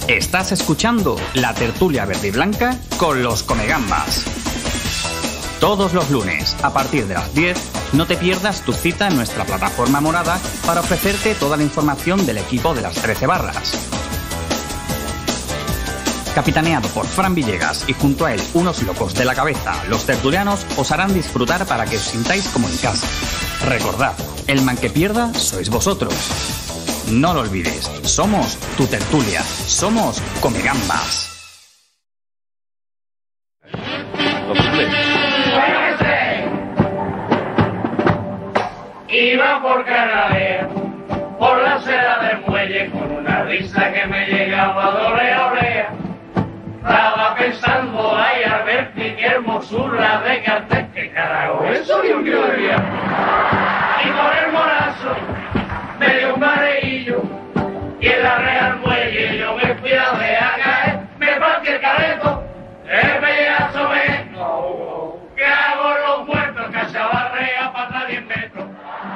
Estás escuchando la tertulia verde y blanca con los Comegambas. Todos los lunes, a partir de las 10, no te pierdas tu cita en nuestra plataforma morada para ofrecerte toda la información del equipo de las 13 barras. Capitaneado por Fran Villegas y junto a él unos locos de la cabeza, los tertulianos os harán disfrutar para que os sintáis como en casa. Recordad, el man que pierda sois vosotros. No lo olvides, somos tu tertulia, somos Comegambas. Iba por Canadá, por la acera del muelle, con una risa que me llegaba de oreja a oreja. Estaba pensando, ay, a ver qué hermosura de cartel, que carajo, eso ni un tío de día. Y por el morazo me dio un mareillo, y en la real muelle yo me fui a dejar caer, me partí el careto, el pedazo me... ¿Qué hago los muertos que se abarrea para atrás 10 metros?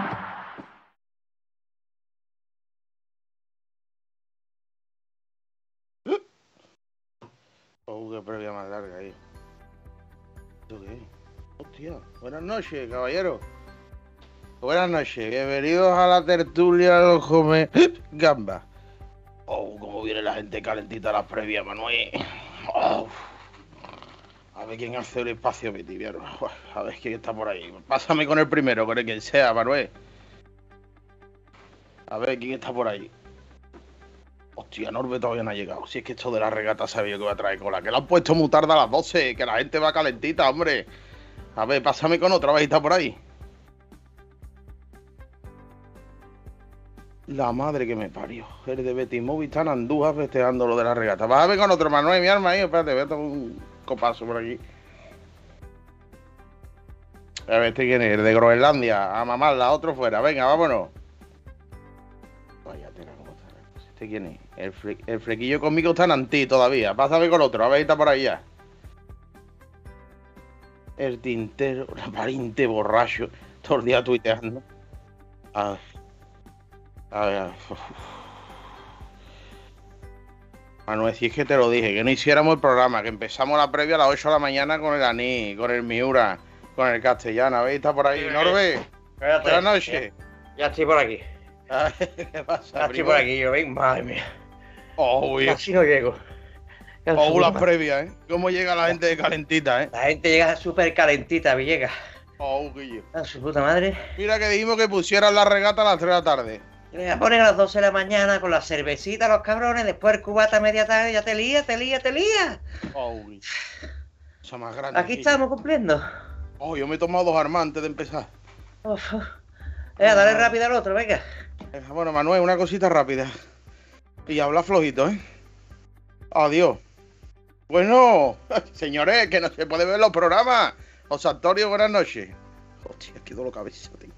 Qué previa más larga ahí. ¿Esto qué? Hostia, buenas noches, caballero. Buenas noches, bienvenidos a la tertulia de los Comegambas. Cómo viene la gente calentita a las previas, Manuel. A ver quién hace el espacio, mi tibiano. A ver quién está por ahí. Pásame con el primero, con el quien sea, Manuel. A ver quién está por ahí. Hostia, Norbe todavía no ha llegado. Si es que esto de la regata sabía que va a traer cola. Que la han puesto muy tarde a las 12. Que la gente va calentita, hombre. A ver, pásame con otra. A ver si está por ahí. La madre que me parió. El de Betis Móvil está en Andújar festejando lo de la regata. Pásame con otro, Manuel, mi arma ahí. Espérate, voy a tomar un copazo por aquí. A ver, ¿este quién es? El de Groenlandia. A mamarla, otro fuera. Venga, vámonos. Vaya tela, cómo está. ¿Este quién es? El flequillo conmigo está en Antí todavía. Pásame con otro, a ver si está por ahí ya. El tintero, la pariente borracho. Todo el día tuiteando. A ver. Manuel, si es que te lo dije, que no hiciéramos el programa, que empezamos la previa a las 8 de la mañana con el Aní, con el Miura, con el Castellano. A ver si está por ahí. Norbe, buenas noches. Ya estoy por aquí. ¿Qué pasa? Ya estoy por aquí, yo ven, madre mía. Bien. Casi no llego. Las previas, ¿eh? ¿Cómo llega la gente de calentita, eh? La gente llega súper calentita, Villegas. Guillo. A su puta madre. Mira que dijimos que pusieran la regata a las 3 de la tarde. Le voy a poner a las 12 de la mañana con la cervecita, los cabrones, después el cubata a media tarde, ya te lía. Guillo. Esa más grande. Aquí Guillo. estamos cumpliendo. Yo me he tomado 2 armas antes de empezar. Dale rápido al otro, venga. Bueno, Manuel, una cosita rápida. Y habla flojito, ¿eh? Adiós. Bueno, señores, que no se puede ver los programas. José Antonio, buenas noches. Hostia, qué dolor cabeza tengo.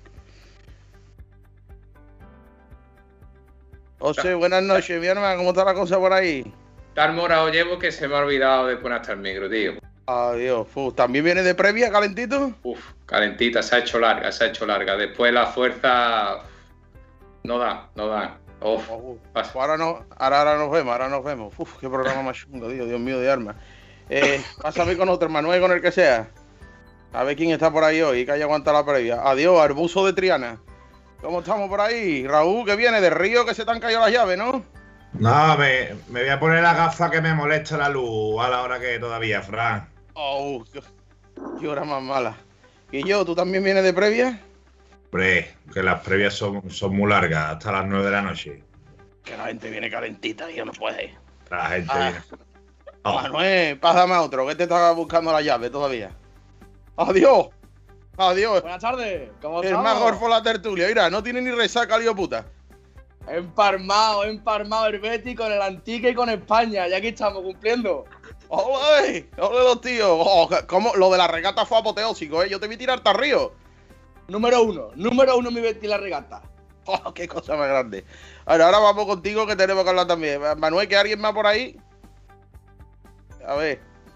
José, buenas noches, mi hermano. ¿Cómo está la cosa por ahí? Tan morado llevo que se me ha olvidado de poner hasta el micro, tío. Adiós. ¿También viene de previa, calentito? Calentita, se ha hecho larga. Después la fuerza no da. Ahora nos vemos. Qué programa más chungo, Dios mío de armas. Pásame con otro, Manuel, con el que sea. A ver quién está por ahí hoy, que haya aguantado la previa. Adiós, Arbuso de Triana. ¿Cómo estamos por ahí? Raúl, que viene de Río, que se te han caído las llaves, ¿no? No, me voy a poner la gafa que me molesta la luz a la hora que todavía, Fran. Qué hora más mala. ¿Y tú también vienes de previa? Hombre, que las previas son muy largas, hasta las 9 de la noche. Que la gente viene calentita y yo no puede. La gente viene... Manuel, pásame a otro, que te estaba buscando la llave todavía. Adiós. Buenas tardes, ¿cómo estamos? El más gorfo la tertulia, mira, no tiene ni resaca, lío puta. Emparmado el Betis con el Antique y con España, y aquí estamos cumpliendo. ¡Ole los tíos! ¿Cómo? Lo de la regata fue apoteósico, ¿eh? Yo te vi tirar hasta Río. Número uno mi Betis la regata. ¡Qué cosa más grande! Ahora vamos contigo, que tenemos que hablar también. Manuel, ¿que alguien más por ahí? A ver.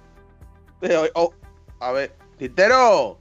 A ver. ¡Tintero!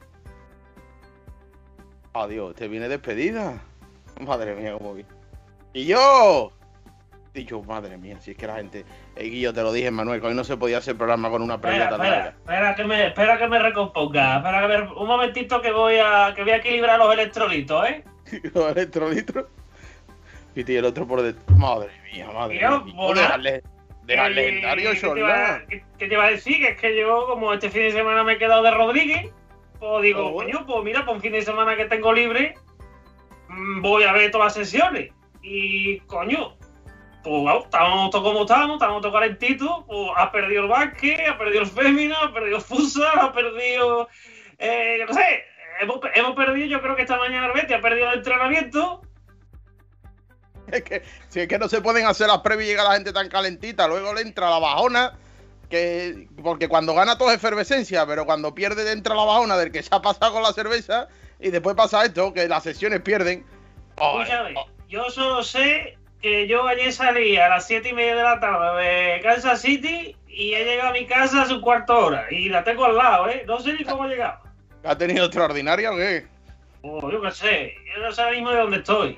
Adiós, te viene despedida. Madre mía, cómo vi. ¡Y yo! Dicho, madre mía, si es que la gente... Guillo, te lo dije, Manuel, que hoy no se podía hacer programa con una previa tan larga. Espera que me recomponga. Un momentito que voy a equilibrar los electrolitos, ¿eh? Los electrolitos. Y el otro por detrás. Madre mía. Dejarle legendario, Xolá. ¿Qué te iba a decir? Que es que yo, como este fin de semana me he quedado de Rodríguez, pues digo, coño, pues mira, por un fin de semana que tengo libre, voy a ver todas las sesiones. Y, coño, pues bueno, estamos todos como estamos todos calentitos, pues ha perdido el básquet, ha perdido el fémina, ha perdido el futsal, ha perdido, yo no sé, hemos perdido, yo creo que esta mañana el Betis ha perdido el entrenamiento. Es que no se pueden hacer las previas y llega la gente tan calentita, luego le entra la bajona, porque cuando gana todo es efervescencia, pero cuando pierde le entra la bajona del que se ha pasado con la cerveza y después pasa esto, que las sesiones pierden. Yo solo sé que yo ayer salí a las 7:30 de la tarde de Kansas City y he llegado a mi casa hace un cuarto de hora y la tengo al lado, ¿eh? No sé ni cómo he llegado. ¿Ha tenido extraordinaria o qué? Yo qué sé, yo no sé ahora mismo de dónde estoy.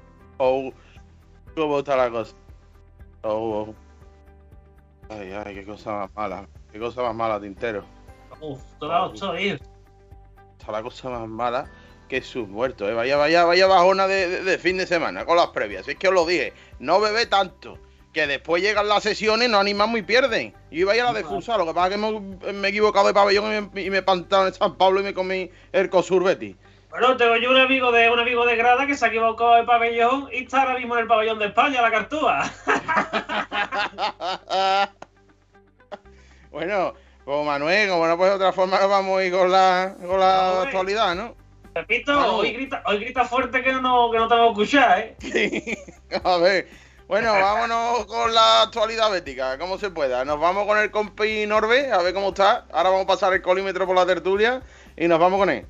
¿Cómo está la cosa? Ay, qué cosa más mala. Qué cosa más mala, Tintero. Todavía estoy. Está la cosa más mala que sus muertos, ¿eh? Vaya bajona de fin de semana con las previas. Es que os lo dije, no bebé tanto, que después llegan las sesiones, nos animamos y pierden. Yo iba a ir a la de futsal, lo que pasa es que me he equivocado de pabellón y me he plantado en San Pablo y me comí el Cosur Betis. Bueno, tengo yo un amigo de grada que se ha equivocado de pabellón y está ahora mismo en el pabellón de España, la Cartúa. Bueno, pues Manuel, como no puede de otra forma, vamos a ir con la actualidad, ¿no? Repito, hoy grita fuerte que no tengo que escuchar, ¿eh? Sí, a ver. Bueno, vámonos con la actualidad bética, como se pueda. Nos vamos con el compi Norbe, a ver cómo está. Ahora vamos a pasar el colímetro por la tertulia y nos vamos con él.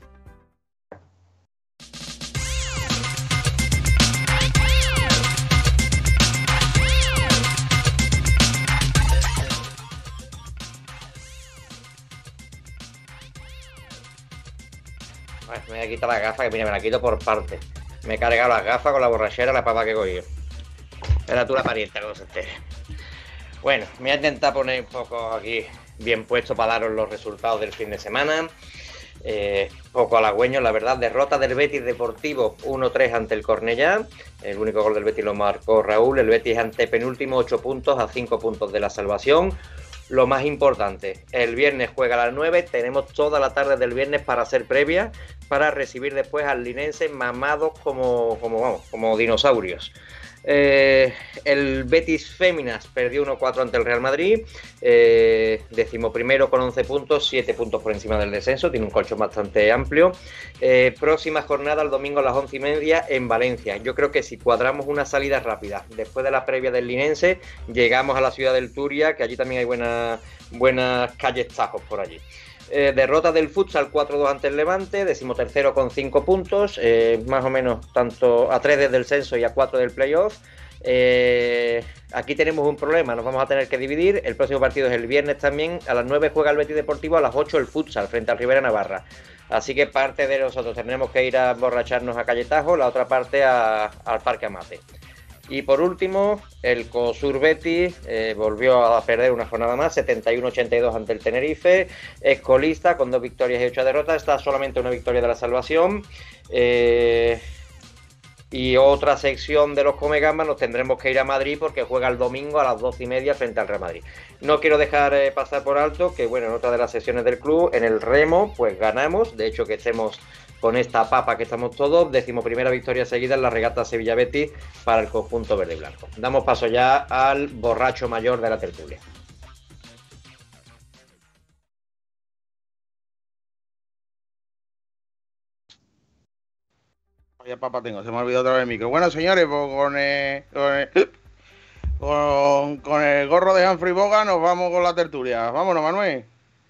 Me voy a quitar las gafas, que mira, me la quito por parte. Me he cargado las gafas con la borrachera, la papa que he cogido. Era tú la parienta, que no se entere. Bueno, me voy a intentar poner un poco aquí bien puesto para daros los resultados del fin de semana. Poco halagüeños, la verdad. Derrota del Betis Deportivo 1-3 ante el Cornellá. El único gol del Betis lo marcó Raúl. El Betis antepenúltimo, 8 puntos a 5 puntos de la salvación. Lo más importante, el viernes juega a las 9, tenemos toda la tarde del viernes para hacer previa, para recibir después al linense mamados como dinosaurios. El Betis Féminas perdió 1-4 ante el Real Madrid, 11º con 11 puntos, 7 puntos por encima del descenso, tiene un colchón bastante amplio. Próxima jornada el domingo a las 11:30 en Valencia. Yo creo que si cuadramos una salida rápida después de la previa del linense, llegamos a la ciudad del Turia, que allí también hay buenas calles tajos por allí. Derrota del futsal 4-2 ante el Levante, 13º con 5 puntos, más o menos tanto a 3 desde el censo y a 4 del playoff. Aquí tenemos un problema, nos vamos a tener que dividir. El próximo partido es el viernes también, a las 9 juega el Betis Deportivo, a las 8 el futsal frente al Rivera Navarra. Así que parte de nosotros tendremos que ir a emborracharnos a Calle Tajo, la otra parte al Parque Amate. Y por último, el COSUR Betis volvió a perder una jornada más, 71-82 ante el Tenerife. Es colista con 2 victorias y 8 derrotas, está solamente una victoria de la salvación. Y otra sección de los Comegambas nos tendremos que ir a Madrid porque juega el domingo a las 12:30 frente al Real Madrid. No quiero dejar pasar por alto que, bueno, en otra de las sesiones del club, en el remo, pues ganamos. De hecho, que estemos con esta papa que estamos todos, 11ª victoria seguida en la regata Sevilla-Betis para el conjunto verde y blanco. Damos paso ya al borracho mayor de la tertulia. Vaya papa tengo, se me ha olvidado otra vez el micro. Bueno, señores, pues con el gorro de Humphrey Boga nos vamos con la tertulia. Vámonos, Manuel.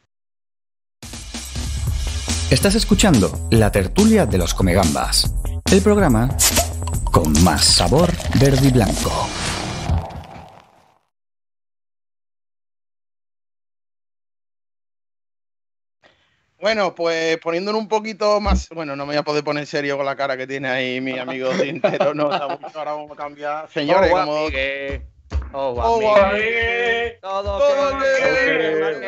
Estás escuchando La Tertulia de los Comegambas, el programa con más sabor verde y blanco. Bueno, pues poniéndolo un poquito más. Bueno, no me voy a poder poner serio con la cara que tiene ahí mi amigo Tintero. No, está mucho. Ahora vamos a cambiar. Señores, como. Todo queremos.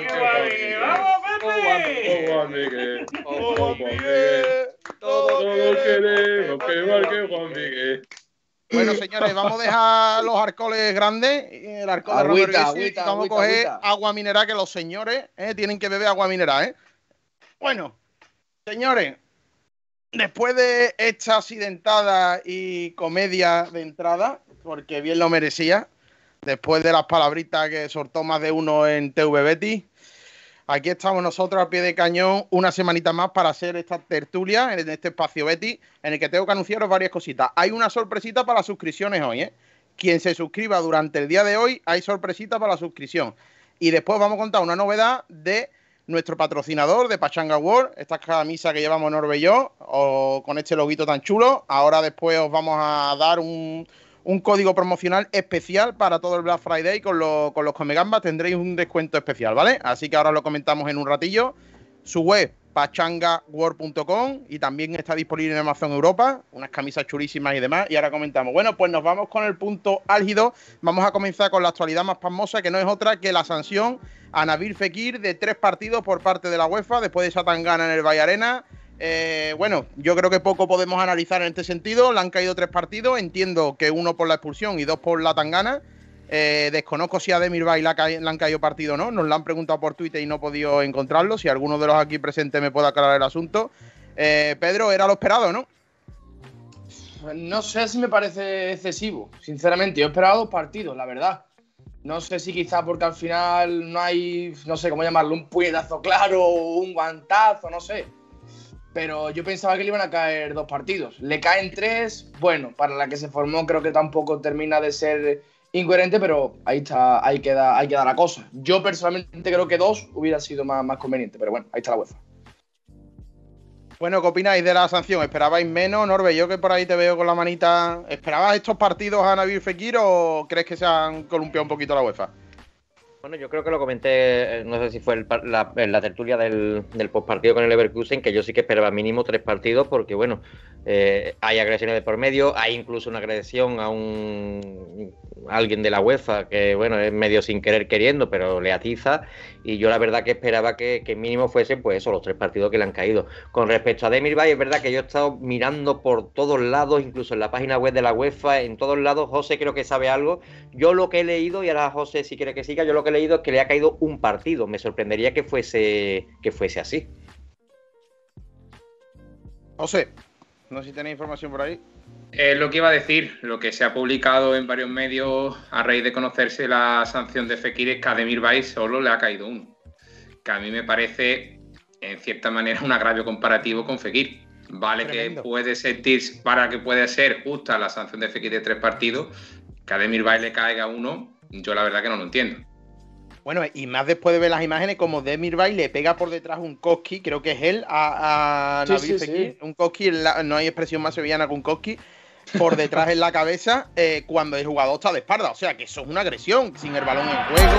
Que marque Juan Miguel. Bueno, señores, vamos a dejar los alcoholes grandes. El alcohol de Robert Gessi, y vamos a coger agua mineral, que los señores tienen que beber agua mineral, Bueno, señores, después de esta accidentada y comedia de entrada, porque bien lo merecía, después de las palabritas que soltó más de uno en TV Betis, aquí estamos nosotros al pie de cañón una semanita más para hacer esta tertulia en este espacio Betis, en el que tengo que anunciaros varias cositas. Hay una sorpresita para las suscripciones hoy, Quien se suscriba durante el día de hoy, hay sorpresita para la suscripción. Y después vamos a contar una novedad de nuestro patrocinador de Pachanga World, esta camisa que llevamos Norbe y yo, o con este loguito tan chulo. Ahora después os vamos a dar un código promocional especial para todo el Black Friday con los Comegambas. Tendréis un descuento especial, ¿vale? Así que ahora lo comentamos en un ratillo. Su web, pachangaworld.com, y también está disponible en Amazon Europa, unas camisas chulísimas y demás. Y ahora comentamos. Bueno, pues nos vamos con el punto álgido. Vamos a comenzar con la actualidad más pasmosa, que no es otra que la sanción a Nabil Fekir de 3 partidos por parte de la UEFA después de esa tangana en el Valle Arena. Bueno, yo creo que poco podemos analizar en este sentido. Le han caído 3 partidos. Entiendo que 1 por la expulsión y 2 por la tangana. Desconozco si a Demirbay le han caído partido o no. Nos lo han preguntado por Twitter y no he podido encontrarlo. Si alguno de los aquí presentes me puede aclarar el asunto. Pedro, era lo esperado, ¿no? No sé si me parece excesivo, sinceramente. Yo he esperado 2 partidos, la verdad. No sé si quizá porque al final no hay, no sé cómo llamarlo, un puñetazo claro, un guantazo, no sé. Pero yo pensaba que le iban a caer 2 partidos. Le caen 3, bueno, para la que se formó creo que tampoco termina de ser incoherente, pero ahí está, ahí queda la cosa. Yo personalmente creo que 2 hubiera sido más conveniente, pero bueno, ahí está la UEFA. Bueno, ¿qué opináis de la sanción? ¿Esperabais menos, Norbe? Yo que por ahí te veo con la manita. ¿Esperabas estos partidos a Nabil Fekir o crees que se han columpiado un poquito la UEFA? Bueno, yo creo que lo comenté, no sé si fue en la tertulia del postpartido con el Leverkusen, que yo sí que esperaba mínimo 3 partidos, porque bueno, hay agresiones de por medio, hay incluso una agresión a alguien de la UEFA, que bueno, es medio sin querer queriendo, pero le atiza, y yo la verdad que esperaba que mínimo fuesen pues eso, los 3 partidos que le han caído. Con respecto a Demirbay, es verdad que yo he estado mirando por todos lados, incluso en la página web de la UEFA, en todos lados. José creo que sabe algo. Yo lo que he leído, y ahora José si quiere que siga, yo lo que he leído es que le ha caído 1 partido. Me sorprendería que fuese así. José, no sé si tenéis información por ahí. Lo que iba a decir, lo que se ha publicado en varios medios a raíz de conocerse la sanción de Fekir es que a Demirbay solo le ha caído 1. Que a mí me parece, en cierta manera, un agravio comparativo con Fekir. Vale. Tremendo. Que puede sentirse, para que pueda ser justa la sanción de Fekir de 3 partidos, que a Demirbay le caiga 1, yo la verdad que no lo entiendo. Bueno, y más después de ver las imágenes, como Demirbay le pega por detrás un Koski, creo que es él, a Nabil Fekir. Sí. Un Koski, no hay expresión más sevillana que un Koski, por detrás en la cabeza, cuando el jugador está de espalda. O sea, que eso es una agresión, sin el balón en juego.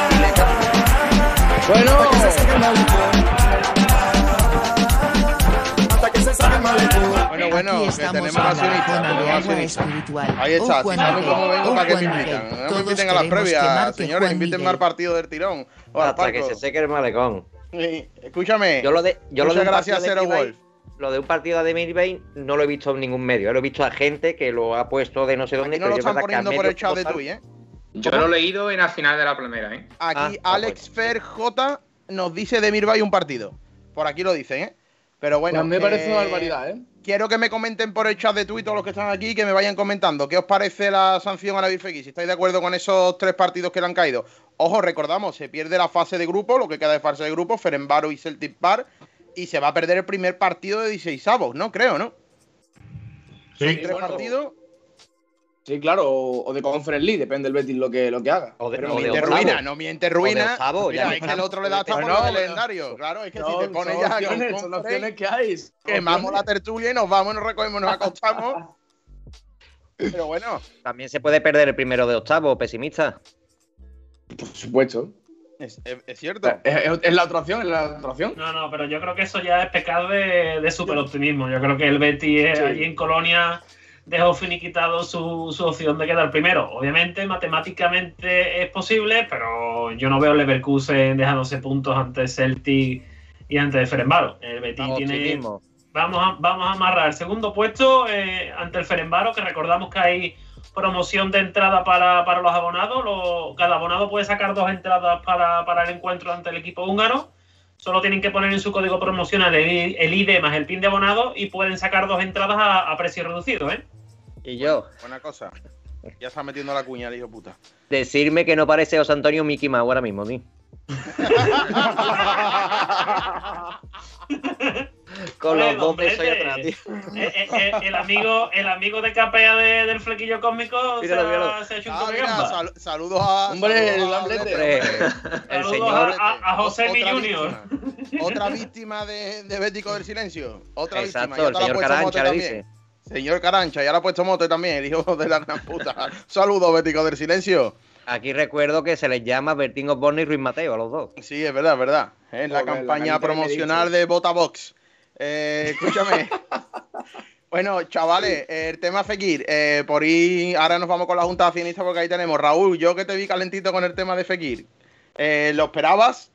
Bueno, que tenemos accionistas. Ahí está, si saben cómo vengo, para que me invitan. No me inviten a las previas, señores, invítenme al partido del tirón. Hasta que se seque el malecón. Escúchame. Muchas gracias, Zero Wolf. Lo de un partido de Demirbay no lo he visto en ningún medio. Lo he visto a gente que lo ha puesto de no sé dónde. Aquí no lo están poniendo por el chat de Twitter, Yo lo he leído en la final de la primera, Aquí Alex Fer J nos dice Demirbay un partido. Por aquí lo dicen, Pero bueno, me parece una barbaridad, Quiero que me comenten por el chat de Twitter los que están aquí, que me vayan comentando qué os parece la sanción a Nabil Fekir, si estáis de acuerdo con esos 3 partidos que le han caído. Ojo, recordamos, se pierde la fase de grupo, lo que queda de fase de grupo, Ferencváros y Celtic Park, y se va a perder el primer partido de 16avos, ¿no? Creo, ¿no? Sí. Son 3 partidos. Sí, claro, o de Conference League, depende del Betis lo que haga. No miente ruina. Mira, es que el otro le da hasta por los legendarios. Claro, es que si te pones ya son opciones que hay. Quemamos la tertulia y nos vamos, nos recogemos, nos acostamos. Pero bueno. También se puede perder el primero de octavo, pesimista. Por supuesto. Es cierto. Es la otra opción, No, pero yo creo que eso ya es pecar de súper optimismo. Yo creo que el Betis allí en Colonia dejó finiquitado su opción de quedar primero. Obviamente, matemáticamente es posible, pero yo no veo el Leverkusen dejándose puntos ante el Celtic y ante el Ferencváros. El Betis tiene... Vamos a amarrar el segundo puesto ante el Ferencváros, que recordamos que hay promoción de entrada para los abonados. Cada abonado puede sacar 2 entradas para el encuentro ante el equipo húngaro. Solo tienen que poner en su código promocional el ID más el PIN de abonado y pueden sacar 2 entradas a precio reducido, ¿eh? Y yo. Buena cosa. Ya está metiendo la cuña, el hijo puta. Decirme que no parece José Antonio Mickey Mouse ahora mismo, ¿sí? Con los dos besos ahí atrás, tío. El amigo de Capea del flequillo cósmico se ha hecho un gamba. Saludos a... Hombre, el Lamblete. Saludos a José Mi Junior. Otra víctima de Bético del Silencio. Otra Exacto, víctima. el señor Carancha le dice. Señor Carancha, ya le ha puesto mote también, el hijo de la gran puta. Saludos, Bético del Silencio. Aquí recuerdo que se les llama Bertín Osborne y Ruiz Mateo a los dos. Sí, es verdad, es verdad. Es la campaña promocional de Botabox. Escúchame. Bueno, chavales, el tema Fekir. Por ahí, ahora nos vamos con la Junta de Accionistas porque ahí tenemos. Raúl, yo que te vi calentito con el tema de Fekir. ¿Lo esperabas?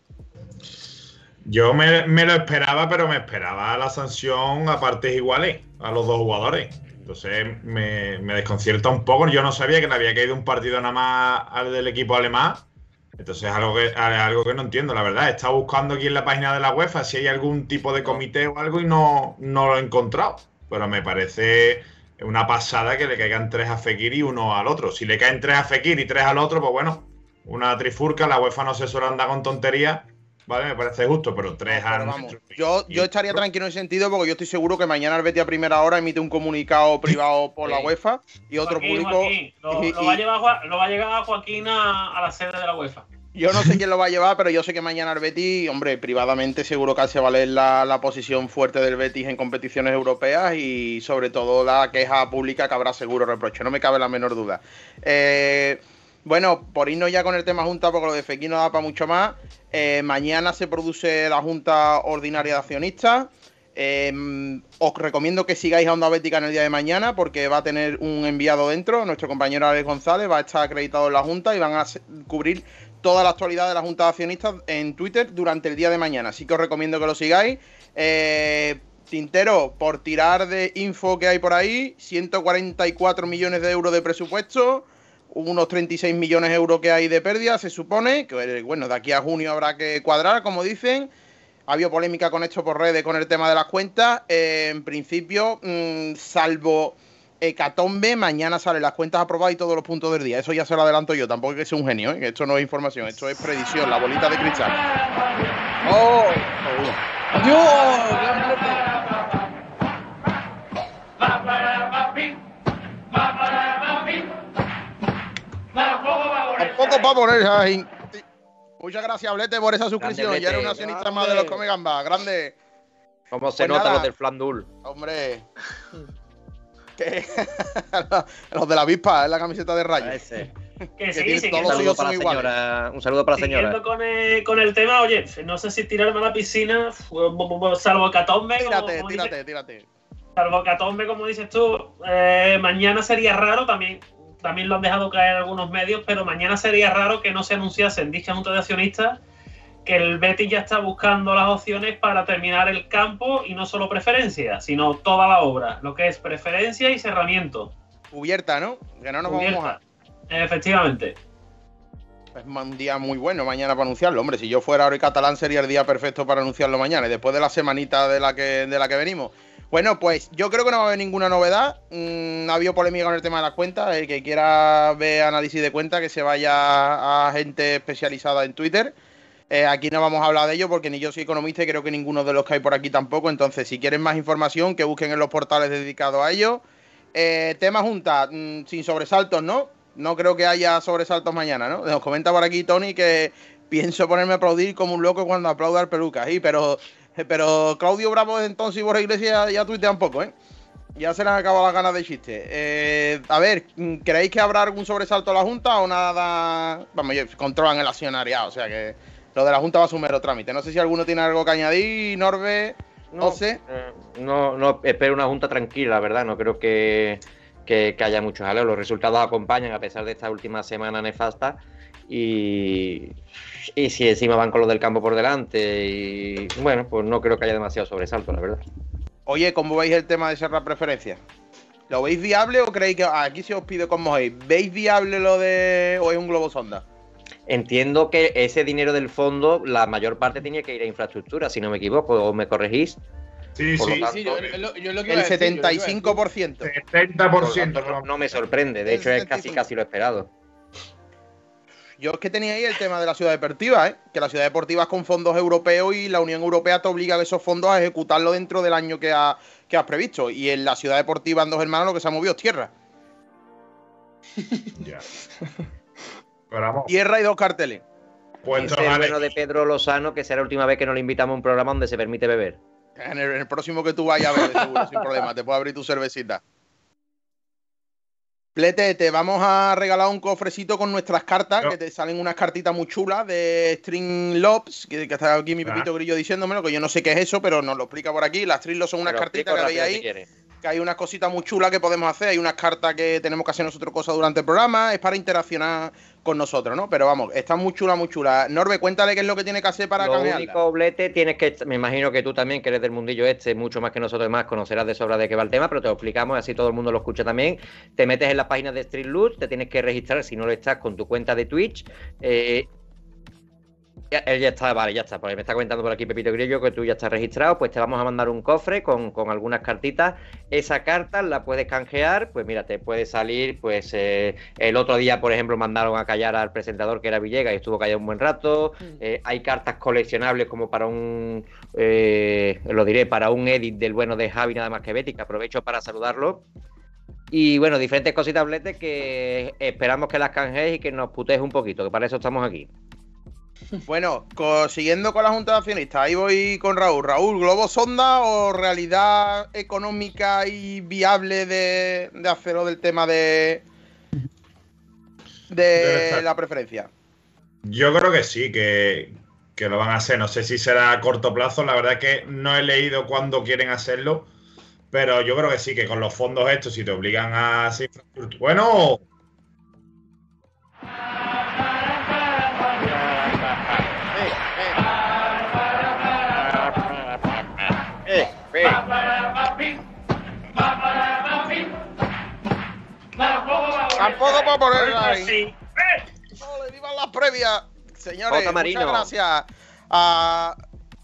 Yo me lo esperaba, pero me esperaba la sanción a partes iguales a los dos jugadores. Entonces me desconcierta un poco. Yo no sabía que le había caído un partido nada más al del equipo alemán. Entonces es algo que no entiendo, la verdad. He estado buscando aquí en la página de la UEFA si hay algún tipo de comité o algo y no lo he encontrado. Pero me parece una pasada que le caigan 3 a Fekir y 1 al otro. Si le caen 3 a Fekir y 3 al otro, pues bueno, una trifurca. La UEFA no se suele andar con tonterías. Vale, me parece justo, pero 3 a... Vamos, yo estaría tranquilo en ese sentido porque yo estoy seguro que mañana el Betis a primera hora emite un comunicado privado por la UEFA y otro público... Joaquín, lo va a llevar Joaquín a la sede de la UEFA. Yo no sé quién lo va a llevar, pero yo sé que mañana el Betis, hombre, privadamente seguro que hace valer la posición fuerte del Betis en competiciones europeas y sobre todo la queja pública que habrá seguro reproche, no me cabe la menor duda. Bueno, por irnos ya con el tema Junta, porque lo de Fekir no da para mucho más. Mañana se produce la Junta Ordinaria de Accionistas. Os recomiendo que sigáis a Onda Bética en el día de mañana porque va a tener un enviado dentro. Nuestro compañero Alex González va a estar acreditado en la Junta y van a cubrir toda la actualidad de la Junta de Accionistas en Twitter durante el día de mañana. Así que os recomiendo que lo sigáis. Tintero, por tirar de info que hay por ahí, 144 millones de euros de presupuesto, unos 36 millones de euros que hay de pérdida, se supone, que bueno, de aquí a junio habrá que cuadrar, como dicen. Ha habido polémica con esto por redes con el tema de las cuentas. En principio, salvo hecatombe, mañana salen las cuentas aprobadas y todos los puntos del día. Eso ya se lo adelanto yo, tampoco es que sea un genio, ¿eh? Esto no es información, esto es predicción, la bolita de cristal. ¡Oh! ¡Adiós! Tampoco para poner ahí. Muchas gracias, Blete, por esa suscripción. Grande, ya era un Blete. accionista más de los Come Gambas. Grande. Como se Pues nota nada. los del Flandul. Hombre. Que- los de la avispa, es la camiseta de rayos. Ese. Que Que sí, tiene sí, todos que los sí. hijos son iguales. Un saludo para la señora. Siguiendo con el tema, oye, no sé si tirarme a la piscina, salvo hecatombe, Tírate. salvo hecatombe, como dices tú, mañana sería raro, también lo han dejado caer algunos medios, pero mañana sería raro que no se anunciase en dicha junta de accionistas que el Betis ya está buscando las opciones para terminar el campo y no solo preferencia, sino toda la obra, lo que es preferencia y cerramiento. Cubierta, ¿no? Que no nos vamos a mojar. Efectivamente. Es un día muy bueno mañana para anunciarlo. Hombre, si yo fuera Ori Catalán sería el día perfecto para anunciarlo mañana. Y después de la semanita de la que venimos. Bueno, pues yo creo que no va a haber ninguna novedad. Ha habido polémica con el tema de las cuentas. El que quiera ver análisis de cuentas, que se vaya a gente especializada en Twitter. Aquí no vamos a hablar de ello porque ni yo soy economista y creo que ninguno de los que hay por aquí tampoco. Entonces, si quieren más información, que busquen en los portales dedicados a ello. Tema Junta, sin sobresaltos, ¿no? No creo que haya sobresaltos mañana, ¿no? Nos comenta por aquí Tony que pienso ponerme a aplaudir como un loco cuando aplauda al Peluca. Sí, pero Claudio Bravo desde entonces y Borja Iglesias ya tuitea un poco, ¿eh? Ya se les han acabado las ganas de chiste. A ver, ¿creéis que habrá algún sobresalto a la Junta o nada? Vamos, controlan el accionariado, o sea que Lo de la Junta va a asumir mero trámite. No sé si alguno tiene algo que añadir, Norbe, José. No, espero una Junta tranquila, la verdad. No creo que haya muchos jaleos. Los resultados acompañan a pesar de esta última semana nefasta. Y si encima van con los del campo por delante, y bueno, pues no creo que haya demasiado sobresalto, la verdad. Oye, ¿cómo veis el tema de cerrar preferencias? ¿Lo veis viable o creéis que aquí se os pide como veis? ¿Veis viable lo de o es un globo sonda? Entiendo que ese dinero del fondo, la mayor parte tenía que ir a infraestructura, si no me equivoco, o me corregís. Sí, Por lo sí, tanto, sí. Yo lo que El iba a decir, 75%. 70%. Por lo tanto, no me sorprende, de hecho es casi lo esperado. Yo es que tenía ahí el tema de la ciudad deportiva, ¿eh? Que la ciudad deportiva es con fondos europeos y la Unión Europea te obliga a esos fondos a ejecutarlo dentro del año que has previsto. Y en la ciudad deportiva en Dos Hermanos lo que se ha movido es tierra. Ya. Pero vamos, Tierra y 2 carteles. puestos Dice el a bueno de Pedro Lozano que será la última vez que nos le invitamos a un programa donde se permite beber. En el próximo que tú vayas a ver, seguro, sin problema. Te puedo abrir tu cervecita. Plete, te vamos a regalar un cofrecito con nuestras cartas, que te salen unas cartitas muy chulas de String Lobs, que está aquí mi Pepito Grillo diciéndomelo, que yo no sé qué es eso, pero nos lo explica por aquí. Las String Lobs son unas cartitas que veis ahí, que hay unas cositas muy chulas que podemos hacer, hay unas cartas que tenemos que hacer nosotros cosas durante el programa, es para interaccionar con nosotros, ¿no? Pero vamos, están muy chulas, muy chulas. Norbe, cuéntale qué es lo que tiene que hacer para cambiarla. Lo único, Blete, tienes que, me imagino que tú también, que eres del mundillo mucho más que nosotros demás, conocerás de sobra de qué va el tema, pero te lo explicamos, así todo el mundo lo escucha también. Te metes en la página de Street Loot, te tienes que registrar, si no lo estás, con tu cuenta de Twitch. Él ya está, vale, ya está, porque me está comentando por aquí Pepito Grillo que tú ya estás registrado, pues te vamos a mandar un cofre con algunas cartitas. Esa carta la puedes canjear, pues mira, te puede salir, pues el otro día, por ejemplo, mandaron a callar al presentador que era Villegas y estuvo callado un buen rato. Hay cartas coleccionables como para para un edit del bueno de Javi nada más que Betty, que aprovecho para saludarlo. Y bueno, diferentes cositas, Blete, que esperamos que las canjees y que nos putees un poquito, que para eso estamos aquí. Bueno, siguiendo con la Junta de Accionistas, ahí voy con Raúl. Raúl, ¿globo sonda o realidad económica y viable de hacerlo del tema de la preferencia? Yo creo que sí, que lo van a hacer. No sé si será a corto plazo. La verdad es que no he leído cuándo quieren hacerlo, pero yo creo que sí, que con los fondos estos, si te obligan a hacer infraestructura. Bueno. Tampoco para poner ahí. Sí. ¡Ole, vivan las previas! Señores, J. Marino. muchas gracias a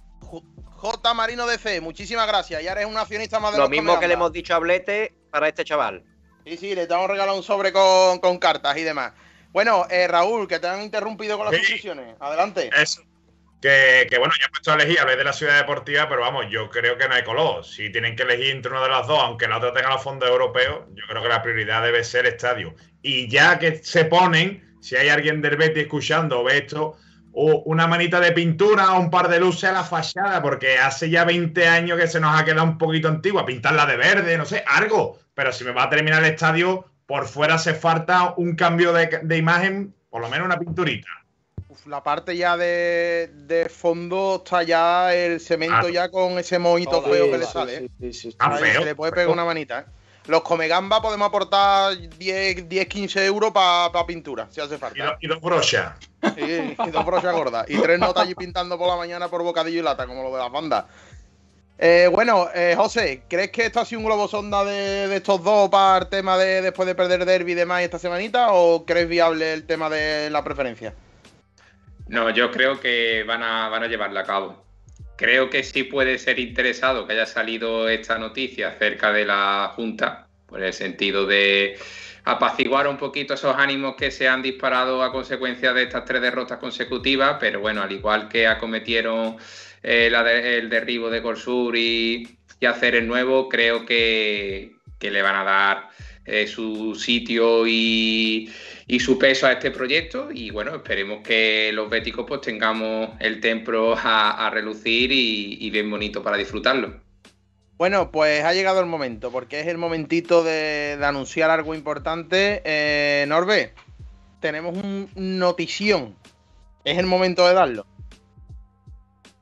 J. Marino DC. Muchísimas gracias. Ya eres un accionista más de Lo los mismo que le anda. hemos dicho a Blete para este chaval. Sí, le estamos regalando un sobre con cartas y demás. Bueno, Raúl, que te han interrumpido con las suscripciones. Adelante. Eso. Que bueno, ya he puesto a elegir a vez de la ciudad deportiva, pero vamos, yo creo que no hay color. Si tienen que elegir entre una de las dos, aunque la otra tenga los fondos europeos, yo creo que la prioridad debe ser estadio. Y ya que se ponen, si hay alguien del Betis escuchando o ve esto, una manita de pintura o un par de luces a la fachada, porque hace ya 20 años que se nos ha quedado un poquito antigua, pintarla de verde, no sé, algo. Pero si me va a terminar el estadio, por fuera hace falta un cambio de imagen, por lo menos una pinturita. La parte ya de fondo está ya el cemento ya con ese mojito feo que le sale. Sí. Ahí feo. se le puede pegar una manita. Los Comegamba podemos aportar 10-15 euros para pintura, si hace falta. Y dos brochas. Sí, y 2 brochas gordas. Y 3 notas allí pintando por la mañana por bocadillo y lata, como lo de las bandas. Bueno, José, ¿crees que esto ha sido un globo sonda de estos dos para el tema de después de perder derbi y demás esta semanita? ¿O crees viable el tema de la preferencia? No, yo creo que van a llevarla a cabo. Creo que sí puede ser interesado que haya salido esta noticia acerca de la Junta, por el sentido de apaciguar un poquito esos ánimos que se han disparado a consecuencia de estas 3 derrotas consecutivas, pero bueno, al igual que acometieron el derribo de Corsur y hacer el nuevo, creo que le van a dar su sitio y su peso a este proyecto, y bueno, esperemos que los béticos pues tengamos el templo a relucir y bien bonito para disfrutarlo. Bueno, pues ha llegado el momento, porque es el momentito de anunciar algo importante. Norbe, tenemos un notición. Es el momento de darlo.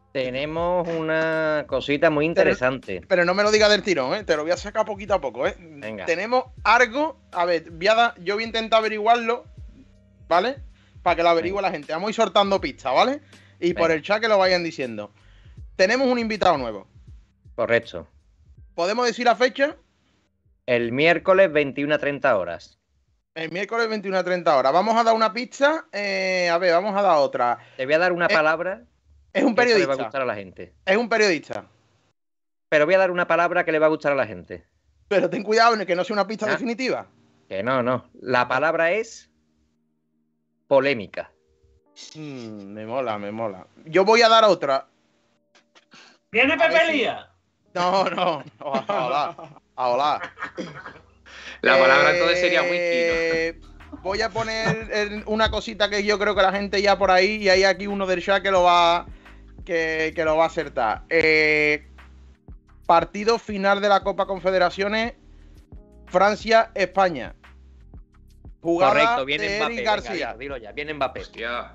Tenemos una cosita muy interesante. Pero no me lo digas del tirón, ¿eh? Te lo voy a sacar poquito a poco, ¿eh? Venga. Tenemos algo. A ver, yo voy a intentar averiguarlo, ¿vale? Para que lo averigüe la gente. Vamos a ir soltando pistas, ¿vale? Y por el chat que lo vayan diciendo. Tenemos un invitado nuevo. Correcto. ¿Podemos decir la fecha? El miércoles 21:30 horas. El miércoles 21:30 horas. Vamos a dar una pista. A ver, vamos a dar otra. Te voy a dar una palabra. Es un que le va a periodista. gustar a la gente. Es un periodista. Pero voy a dar una palabra que le va a gustar a la gente. Pero ten cuidado en que no sea una pista definitiva. Que no. La palabra es polémica. Me mola. Yo voy a dar otra. ¿Viene Pepe Lía? No. Hola. La palabra entonces sería whisky, ¿no? Voy a poner una cosita que yo creo que la gente ya por ahí, y hay aquí uno del chat que lo va a acertar. Partido final de la Copa Confederaciones, Francia-España. Jugada. Correcto, viene de Mbappé. Eric García. Venga, dilo ya, viene Mbappé. Hostia.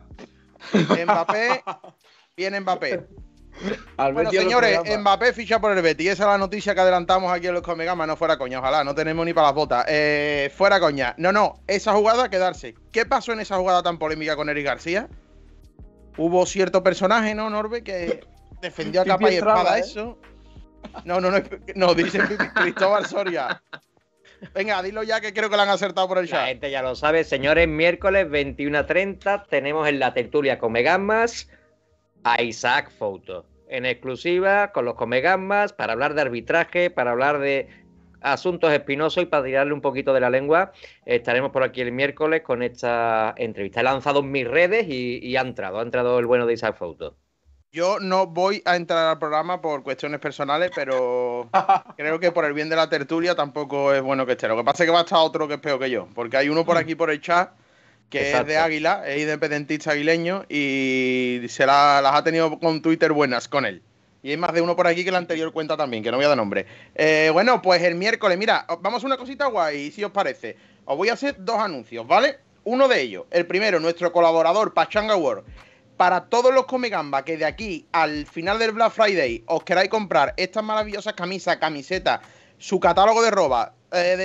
Viene Mbappé. Bueno, señores, Mbappé ficha por el Betis. Esa es la noticia que adelantamos aquí en los Comegamas. No fuera coña, ojalá, no tenemos ni para las botas. Fuera coña. No, esa jugada, quedarse. ¿Qué pasó en esa jugada tan polémica con Eric García? Hubo cierto personaje, ¿no, Norbe? Que defendió a capa y espada eso. No, dice Cristóbal Soria. Venga, dilo ya que creo que lo han acertado por el chat. La gente ya lo sabe, señores. Miércoles 21:30 tenemos en la tertulia Comegamas a Isaac Fouto, en exclusiva con los Comegamas, para hablar de arbitraje, para hablar de asuntos espinosos y para tirarle un poquito de la lengua. Estaremos por aquí el miércoles con esta entrevista. He lanzado en mis redes y ha entrado el bueno de Isaac Fouto. Yo no voy a entrar al programa por cuestiones personales, pero creo que por el bien de la tertulia tampoco es bueno que esté. Lo que pasa es que va a estar otro que es peor que yo, porque hay uno por aquí por el chat que Exacto. es de Águila, es independentista aguileño y las ha tenido con Twitter buenas con él. Y hay más de uno por aquí que la anterior cuenta también, que no voy a dar nombre. Bueno, pues el miércoles, mira, vamos a una cosita guay, si os parece. Os voy a hacer dos anuncios, ¿vale? Uno de ellos, el primero, nuestro colaborador, Pachanga World. Para todos los Comegamba que de aquí al final del Black Friday os queráis comprar estas maravillosas camisetas, su catálogo de ropa,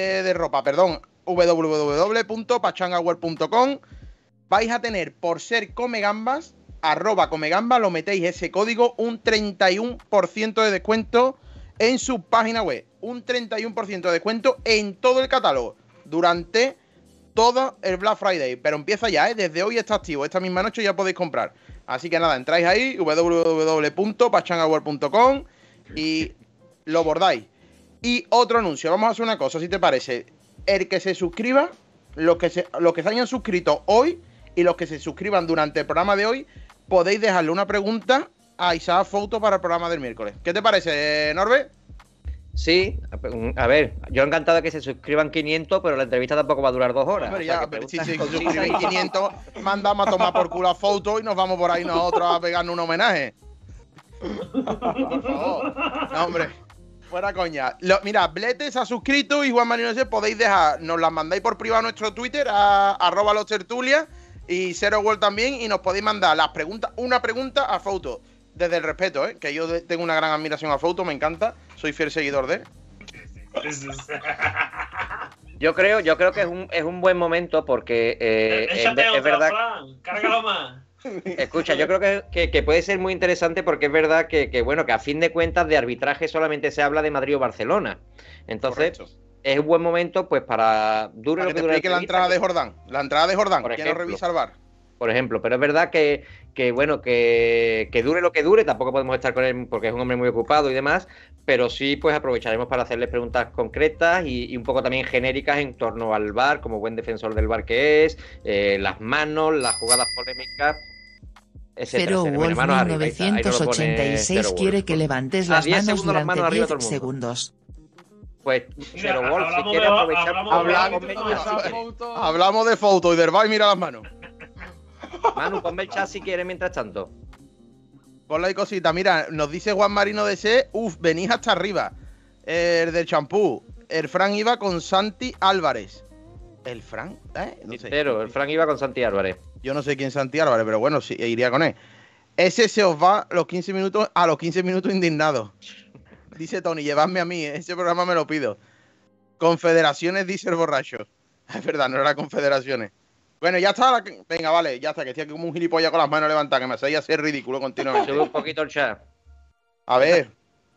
www.pachangaworld.com, vais a tener, por ser Comegambas, @Comegamba, lo metéis ese código, un 31% de descuento en su página web. Un 31% de descuento en todo el catálogo durante todo el Black Friday. Pero empieza ya, desde hoy está activo. Esta misma noche ya podéis comprar. Así que nada, entráis ahí, www.pachangaworld.com, y lo bordáis. Y otro anuncio, vamos a hacer una cosa, si te parece. El que se suscriba, los que se hayan suscrito hoy y los que se suscriban durante el programa de hoy, podéis dejarle una pregunta a Isaac Fouto para el programa del miércoles. ¿Qué te parece, Norbe? Sí, a ver, yo encantado de que se suscriban 500, pero la entrevista tampoco va a durar 2 horas. Pero o sea, ya, pero si se suscriben 500, mandamos a tomar por culo a Fouto y nos vamos por ahí nosotros a pegarnos un homenaje. Por favor. No, hombre. Fuera coña. Mira, Blete se ha suscrito y Juan Marino, podéis dejar, nos las mandáis por privado a nuestro Twitter, a @lostertulia, y Zero World también, y nos podéis mandar una pregunta a Fouto. Desde el respeto, que yo tengo una gran admiración a Fouto, me encanta, soy fiel seguidor de él. Yo creo que es un buen momento porque es verdad. Fran, cárgalo más. Escucha, yo creo que puede ser muy interesante porque es verdad que a fin de cuentas de arbitraje solamente se habla de Madrid o Barcelona. Entonces, correcto, es un buen momento pues para dure lo que dure la entrada de Jordán. La entrada de Jordán, ¿quién no revisa el VAR? Por ejemplo, pero es verdad que dure lo que dure, tampoco podemos estar con él porque es un hombre muy ocupado y demás, pero sí pues aprovecharemos para hacerle preguntas concretas y un poco también genéricas en torno al VAR, como buen defensor del VAR que es, las manos, las jugadas polémicas, etcétera. Pero Wolf 1986 quiere que levantes las manos durante 10 segundos. Pues, Zero Wolf, si quiere aprovechar... Hablamos de Fouto y del VAR, mira las manos. Manu, ponme el chat si quieres mientras tanto. Ponle ahí cosita. Mira, nos dice Juan Marino DC, venís hasta arriba. El del champú. El Fran iba con Santi Álvarez. ¿El Fran? No sé. El Fran iba con Santi Álvarez. Yo no sé quién es Santi Álvarez, pero bueno, sí, iría con él. Ese se os va a los 15 minutos indignados. Dice Tony, llevadme a mí, ese programa me lo pido. Confederaciones, dice el borracho. Es verdad, no era confederaciones. Bueno, ya está. Venga, vale, ya está, que estoy aquí como un gilipollas con las manos levantadas, que me hacéis hacer ridículo continuamente. Sube un poquito el chat. A ver.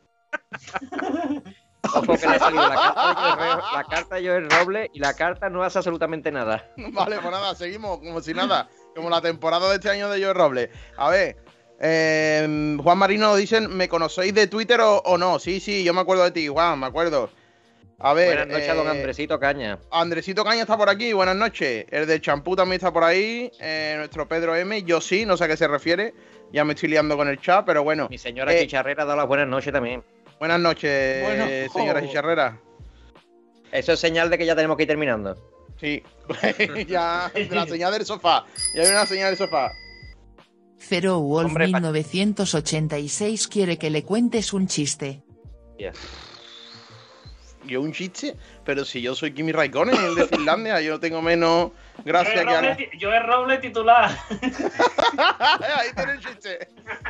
Ojo que le ha salido la carta de Joel Robles y la carta no hace absolutamente nada. Vale, pues nada, seguimos como si nada. Como la temporada de este año de Joel Robles. A ver. Juan Marino dicen, ¿me conocéis de Twitter o no? Sí, yo me acuerdo de ti, Juan, me acuerdo. A ver. Buenas noches a don Andresito Caña. Andresito Caña está por aquí, buenas noches. El del champú también está por ahí. Nuestro Pedro M, yo sí, no sé a qué se refiere. Ya me estoy liando con el chat, pero bueno. Mi señora Chicharrera ha dado las buenas noches también. Buenas noches, señora Chicharrera. Eso es señal de que ya tenemos que ir terminando. Sí, ya la señal del sofá. Ya hay una señal del sofá. Zero Wolf 1986 quiere que le cuentes un chiste. Yeah. Yo un chiste, pero si yo soy Kimi Raikkonen, el de Finlandia, yo tengo menos gracia que Yo es Roble titular. Ahí tiene el chiste.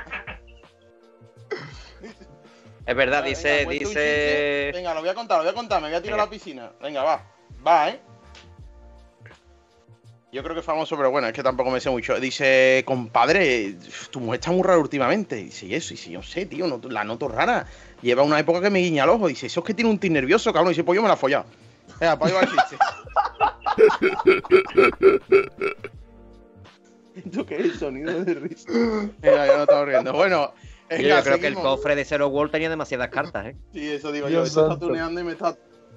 Es verdad, dice. Venga, lo voy a contar, me voy a tirar a la piscina. Venga, va, Yo creo que es famoso, pero bueno, es que tampoco me sé mucho. Dice, compadre, tu mujer está muy rara últimamente. Dice, y eso, yo sé, tío, la noto rara. Lleva una época que me guiña el ojo. Dice, eso es que tiene un tic nervioso, cabrón. Dice, pues yo me la he follado. Venga, pues ahí va el chiste. ¿Esto qué es? Sonido de risa. Venga, ya no estamos riendo. Bueno, yo creo que el cofre de Zero World tenía demasiadas cartas, ¿eh? Sí, eso digo yo. Esto está tuneando y me está...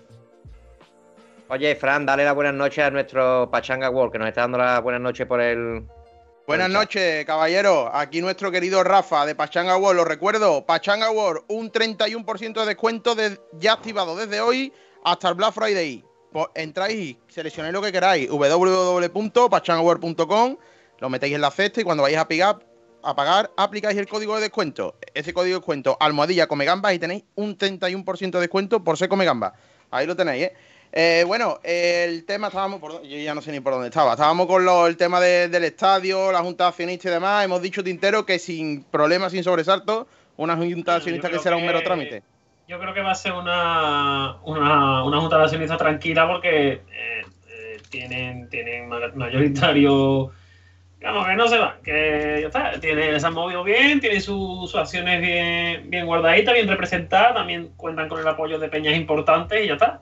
Oye, Fran, dale las buenas noches a nuestro Pachanga World, que nos está dando las buenas noches por el... Buenas noches, caballero. Aquí nuestro querido Rafa de Pachanga World. Lo recuerdo, Pachanga World, un 31% de descuento ya activado desde hoy hasta el Black Friday. Pues entráis, seleccionáis lo que queráis. www.pachangaworld.com, lo metéis en la cesta y cuando vayáis a pagar, aplicáis el código de descuento. Ese código de descuento, almohadilla come gambas, y tenéis un 31% de descuento por ser come gambas. Ahí lo tenéis, bueno, el tema yo ya no sé ni por dónde estaba. Estábamos con el tema del estadio, la junta de accionistas y demás. Hemos dicho, Tintero, que sin problemas, sin sobresaltos, una junta de accionistas que será un mero trámite. Yo creo que va a ser una junta de accionistas tranquila porque tienen mayoritario. Vamos, que no se va, que ya está. Se han movido bien, tienen sus acciones bien guardaditas, bien representadas. También cuentan con el apoyo de peñas importantes y ya está.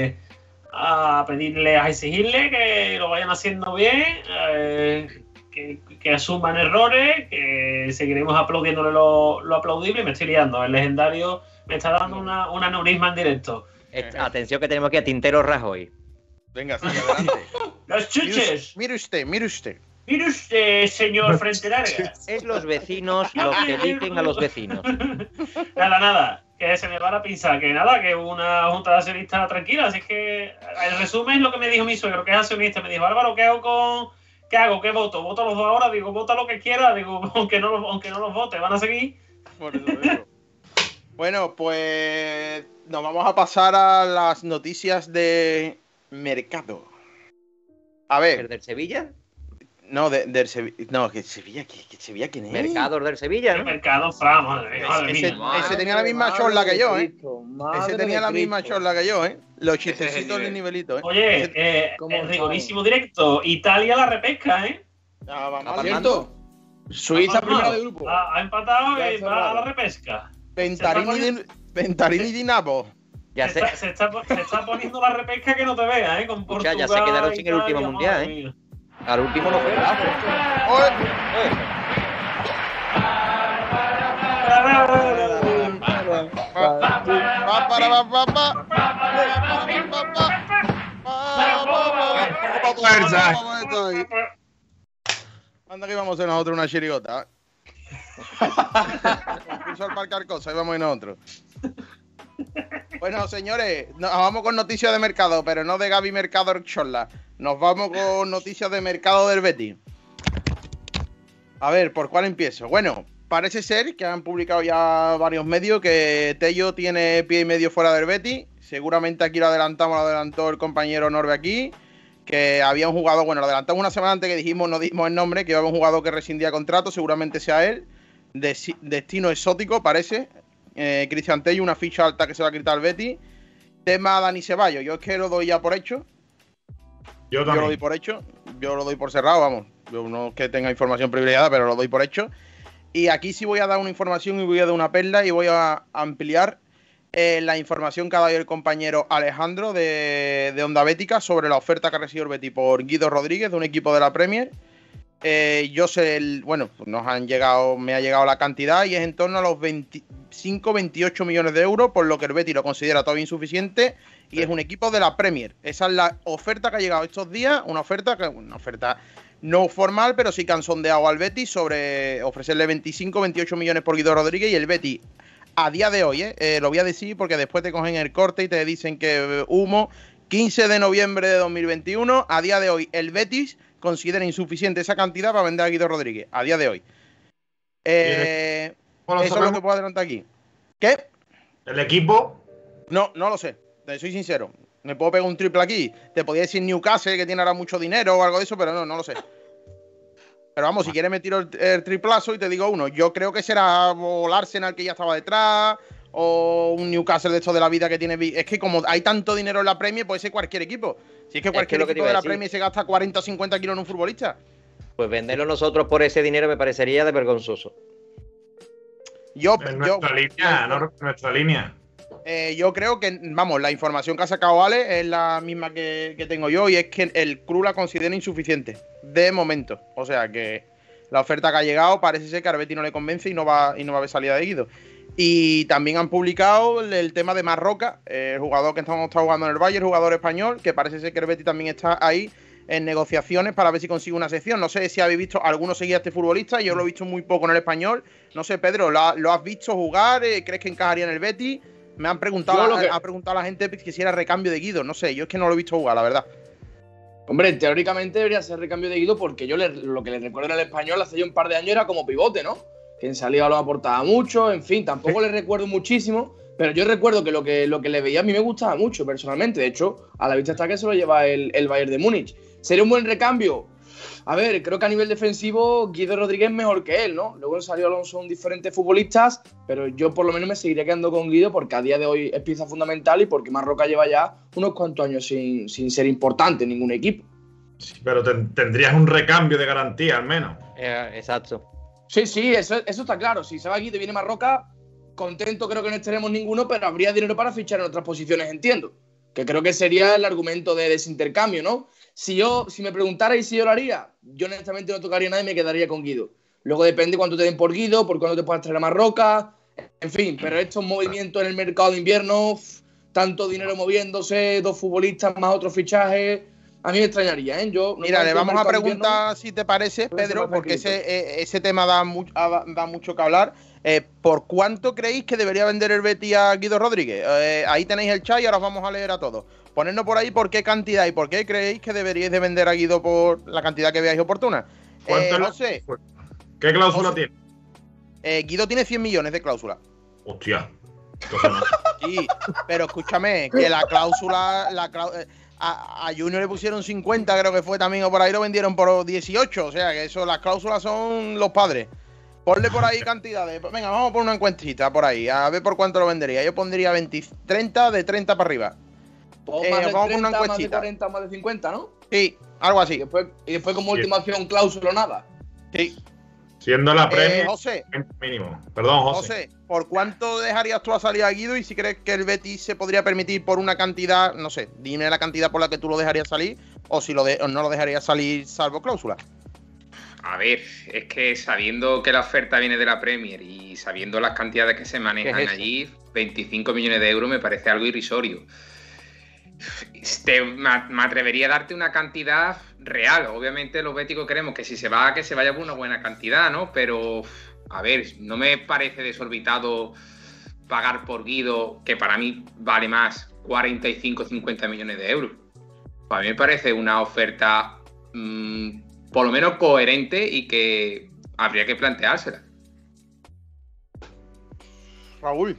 A pedirle, a exigirle que lo vayan haciendo bien, que asuman errores, que seguiremos aplaudiéndole lo aplaudible. Me estoy liando, el legendario me está dando una aneurisma en directo. Atención que tenemos aquí a Tintero Rajoy. Venga, sigue adelante. ¡Los chuches! Mire usted. Mire usted, señor Frente Larga. Es los vecinos los que dicen a los vecinos. Nada. Que se me va la pinza, que una junta de accionistas tranquila. Así que el resumen es lo que me dijo mi suegro, que es accionista. Me dijo, Álvaro, ¿qué hago? ¿Qué voto? ¿Voto a los dos ahora? Digo, vota lo que quiera. Digo, aunque no los vote, ¿van a seguir? Por eso digo. Bueno, pues nos vamos a pasar a las noticias de mercado. A ver. ¿El del Sevilla? No, del Sevilla. No, que Sevilla, ¿quién es? Mercados del Sevilla, ¿no? Mercado, Fran, ese tenía la misma chorla que yo, Ese tenía la misma chorla que yo, Los chistecitos de nivelito, Oye, el rigorísimo directo. Italia la repesca, ¿Cierto? Suiza primera de grupo. Ha empatado y va a la repesca. Ventarini di Napo. Se está poniendo la repesca que no te vea, con Portugal. Ya se quedaron sin el último mundial, Al último no fue. Anda que íbamos a hacer nosotros una chirigota. Concurso al Parque Arcosa, ahí vamos a ir nosotros. Bueno, señores, nos vamos con noticias de mercado, pero no de Gaby Mercado Chorla. Nos vamos con noticias de mercado del Betis. A ver, ¿por cuál empiezo? Bueno, parece ser que han publicado ya varios medios que Tello tiene pie y medio fuera del Betis. Seguramente aquí lo adelantó el compañero Norbe aquí, que había un jugador, bueno, lo adelantamos una semana antes que no dimos el nombre, que había un jugador que rescindía contrato, seguramente sea él. destino exótico, parece. Cristian Tello, una ficha alta que se va a quitar al Betis. Tema Dani Ceballos, yo es que lo doy ya por hecho. Yo lo doy por hecho. Yo lo doy por cerrado, vamos. Yo no es que tenga información privilegiada, pero lo doy por hecho. Y aquí sí voy a dar una información y voy a dar una perla y voy a ampliar la información que ha dado el compañero Alejandro de Onda Bética sobre la oferta que ha recibido el Betis por Guido Rodríguez de un equipo de la Premier. Yo sé, me ha llegado la cantidad y es en torno a los 25-28 millones de euros, por lo que el Betis lo considera todavía insuficiente y es un equipo de la Premier. Esa es la oferta que ha llegado estos días, una oferta no formal, pero sí que han sondeado al Betis sobre ofrecerle 25-28 millones por Guido Rodríguez y el Betis, a día de hoy, lo voy a decir porque después te cogen el corte y te dicen que humo, 15 de noviembre de 2021, a día de hoy el Betis considera insuficiente esa cantidad para vender a Guido Rodríguez, a día de hoy. Eso es lo que puedo adelantar aquí. ¿Qué? ¿El equipo? No lo sé, te soy sincero. Me puedo pegar un triple aquí. Te podría decir Newcastle, que tiene ahora mucho dinero o algo de eso, pero no lo sé. Pero vamos, si quieres me tiro el triplazo y te digo uno. Yo creo que será o el Arsenal, que ya estaba detrás, o un Newcastle de estos de la vida que tiene... Es que como hay tanto dinero en la Premier, puede ser cualquier equipo. Si es que cualquier equipo de la Premier se gasta 40 o 50 kilos en un futbolista. Pues venderlo nosotros por ese dinero me parecería de vergonzoso. Nuestra línea. Yo creo que, vamos, la información que ha sacado Ale es la misma que tengo yo y es que el club la considera insuficiente, de momento. O sea que la oferta que ha llegado parece ser que a Betis no le convence y no va a haber salida de Guido. Y también han publicado el tema de Marroca, el jugador que está jugando en el Bayern, el jugador español, que parece ser que el Betis también está ahí en negociaciones para ver si consigue una sección. No sé si habéis visto, alguno seguía a este futbolista, yo lo he visto muy poco en el español. No sé, Pedro, ¿lo has visto jugar? ¿Crees que encajaría en el Betis? Me han preguntado, ha preguntado a la gente que si era recambio de Guido. No sé, yo es que no lo he visto jugar, la verdad. Hombre, teóricamente debería ser recambio de Guido porque yo lo que le recuerdo en el español hace ya un par de años era como pivote, ¿no? Que en salida lo aportaba mucho, en fin, tampoco le recuerdo muchísimo, pero yo recuerdo que lo que le veía a mí me gustaba mucho personalmente. De hecho, a la vista está que se lo lleva el Bayern de Múnich. ¿Sería un buen recambio? A ver, creo que a nivel defensivo Guido Rodríguez es mejor que él, ¿no? Luego en Sergio Alonso son diferentes futbolistas, pero yo por lo menos me seguiría quedando con Guido porque a día de hoy es pieza fundamental y porque Marroca lleva ya unos cuantos años sin ser importante en ningún equipo. Sí, pero tendrías un recambio de garantía al menos. Exacto. Sí, eso está claro. Si se va Guido y viene Marroca, contento creo que no estaremos ninguno, pero habría dinero para fichar en otras posiciones, entiendo. Que creo que sería el argumento de desintercambio, ¿no? Si me preguntarais si yo lo haría, yo honestamente no tocaría nada y me quedaría con Guido. Luego depende cuánto te den por Guido, por cuánto te puedas traer a Marroca, en fin, pero estos movimientos en el mercado de invierno, tanto dinero moviéndose, 2 futbolistas más otros fichajes, a mí me extrañaría, ¿eh? Mira, le vamos a preguntar si te parece, Pedro, porque ese tema da mucho que hablar. ¿Por cuánto creéis que debería vender el Betis a Guido Rodríguez? Ahí tenéis el chat y ahora os vamos a leer a todos. Ponednos por ahí por qué cantidad y por qué creéis que deberíais de vender a Guido por la cantidad que veáis oportuna. No sé. ¿Qué cláusula tiene? Guido tiene 100 millones de cláusula. Hostia. Sí, pero escúchame, que la cláusula... A Junior le pusieron 50, creo que fue también, o por ahí lo vendieron por 18. O sea, que eso, las cláusulas son los padres. Ponle por ahí cantidades. Venga, vamos a poner una encuestita por ahí, a ver por cuánto lo vendería. Yo pondría 30, de 30 para arriba. Más de 30, vamos a poner una encuestita. Más de 40, más de 50, ¿no? Sí, algo así. Y después como última opción, cláusula o nada. Sí. Siendo la Premier José, mínimo. Perdón, José. ¿Por cuánto dejarías tú a salir a Guido? Y si crees que el Betis se podría permitir por una cantidad, no sé, dime la cantidad por la que tú lo dejarías salir, o si no lo dejarías salir salvo cláusula. A ver, es que sabiendo que la oferta viene de la Premier y sabiendo las cantidades que se manejan allí, 25 millones de euros me parece algo irrisorio. Me atrevería a darte una cantidad real. Obviamente los béticos queremos que si se va, que se vaya por una buena cantidad, ¿no? Pero, a ver, no me parece desorbitado pagar por Guido, que para mí vale más, 45-50 millones de euros. Para mí me parece una oferta por lo menos coherente y que habría que planteársela. Raúl.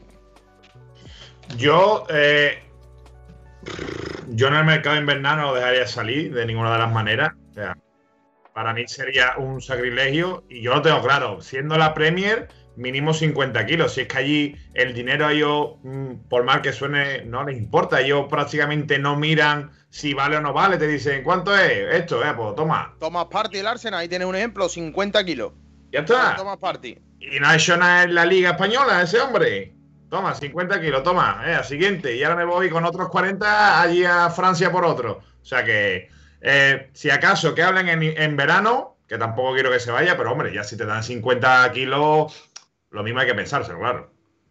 Yo en el mercado invernal no lo dejaría salir de ninguna de las maneras. O sea, para mí sería un sacrilegio y yo lo tengo claro. Siendo la Premier, mínimo 50 kilos. Si es que allí el dinero a ellos, por mal que suene, no les importa. Ellos prácticamente no miran si vale o no vale. Te dicen, ¿cuánto es esto? Pues toma. Thomas Partey, el Arsenal, ahí tienes un ejemplo, 50 kilos. Ya está. Thomas Partey. Y no ha hecho nada en la Liga Española ese hombre. Toma, 50 kilos, toma, siguiente. Y ahora me voy con otros 40 allí a Francia por otro. O sea que, si acaso que hablen en verano, que tampoco quiero que se vaya, pero hombre, ya si te dan 50 kilos, lo mismo hay que pensárselo, claro.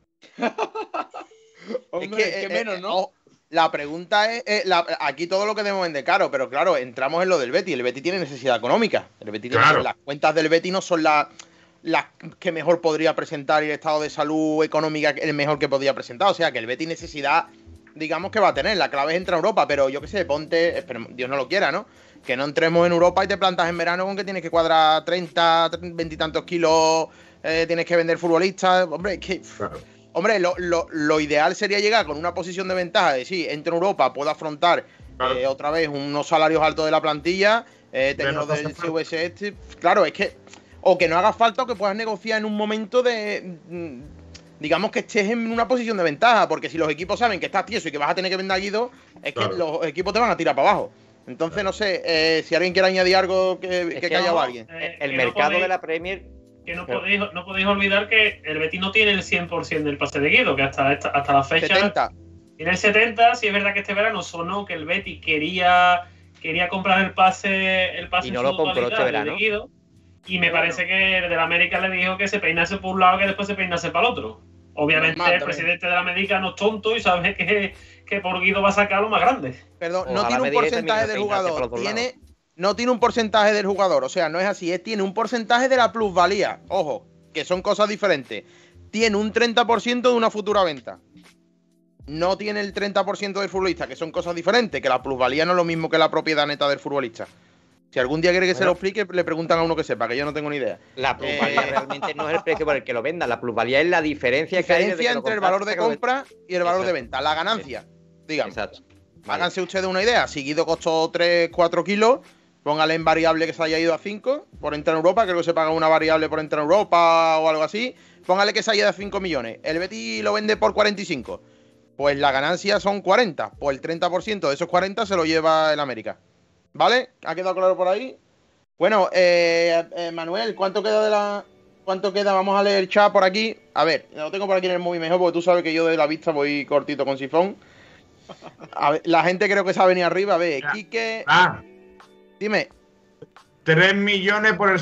Hombre, es que menos, ¿no? La pregunta es, aquí todo lo que debemos vender caro, pero claro, entramos en lo del Betis. El Betis tiene necesidad económica. El Betis tiene, las cuentas del Betis no son las que mejor podría presentar y el estado de salud económica el mejor que podría presentar. O sea que el Betis necesidad, digamos que va a tener. La clave es entrar a Europa, pero yo qué sé, ponte, Dios no lo quiera, ¿no? Que no entremos en Europa y te plantas en verano con que tienes que cuadrar 30, 20 y tantos kilos, tienes que vender futbolistas. Hombre, es que... Hombre, lo ideal sería llegar con una posición de ventaja de sí, entro en Europa, puedo afrontar otra vez unos salarios altos de la plantilla, teniendo del CVS. Claro, es que... O que no haga falta o que puedas negociar en un momento de... Digamos que estés en una posición de ventaja, porque si los equipos saben que estás tieso y que vas a tener que vender a Guido, es que los equipos te van a tirar para abajo. Entonces, no sé, si alguien quiere añadir algo que callado a alguien. El mercado de la Premier... Que no podéis olvidar que el Betis no tiene el 100% del pase de Guido, que hasta la fecha... 70. Tiene el 70, si es verdad que este verano sonó que el Betis quería comprar el pase y no lo compró este verano. De Guido. Y me parece que el de la América le dijo que se peinase por un lado que después se peinase para el otro. Obviamente el presidente de la América no es tonto y sabe que por Guido va a sacar lo más grande. Perdón, no tiene un porcentaje del jugador. No tiene un porcentaje del jugador. O sea, no es así. Tiene un porcentaje de la plusvalía. Ojo, que son cosas diferentes. Tiene un 30% de una futura venta. No tiene el 30% del futbolista, que son cosas diferentes. Que la plusvalía no es lo mismo que la propiedad neta del futbolista. Si algún día quiere que se lo explique, le preguntan a uno que sepa, que yo no tengo ni idea. La plusvalía realmente no es el precio por el que lo venda. La plusvalía es la diferencia que hay entre el valor de compra y el valor de venta. La ganancia, digamos. Exacto. Háganse ustedes una idea. Si Guido costó 3, 4 kilos, póngale en variable que se haya ido a 5 por entrar en Europa. Creo que se paga una variable por entrar en Europa o algo así. Póngale que se haya ido a 5 millones. El Betis lo vende por 45. Pues la ganancia son 40. Pues el 30% de esos 40 se lo lleva el América. ¿Vale? ¿Ha quedado claro por ahí? Bueno, Manuel, ¿cuánto queda Vamos a leer el chat por aquí. A ver, lo tengo por aquí en el móvil mejor, porque tú sabes que yo de la vista voy cortito con sifón. A ver, la gente creo que se ha venido arriba. A ver, Quique... Dime. 3 millones por el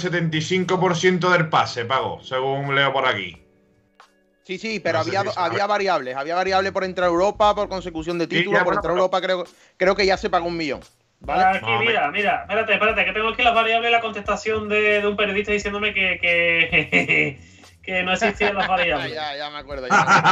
75% del pase, pago, según leo por aquí. Sí, pero no había variables. Había variables por entrar a Europa, por consecución de título, sí, por entrar a Europa creo que ya se pagó 1 millón. ¿Vale? Aquí, mira, espérate, que tengo aquí las variables y la contestación de un periodista diciéndome que no existían las variables. ya me acuerdo.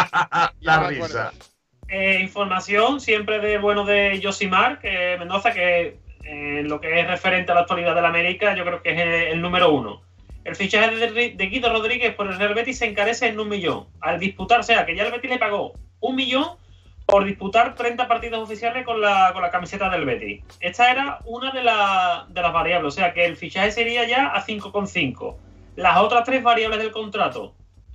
La risa. Información siempre de Josimar Mendoza, que lo que es referente a la actualidad del América, yo creo que es el número 1. El fichaje de Guido Rodríguez por el Real Betis se encarece en 1 millón. Al disputar, o sea, que ya el Betis le pagó 1 millón por disputar 30 partidos oficiales con la camiseta del Betis. Esta era una de las variables, o sea que el fichaje sería ya a 5,5. Las otras 3 variables del contrato,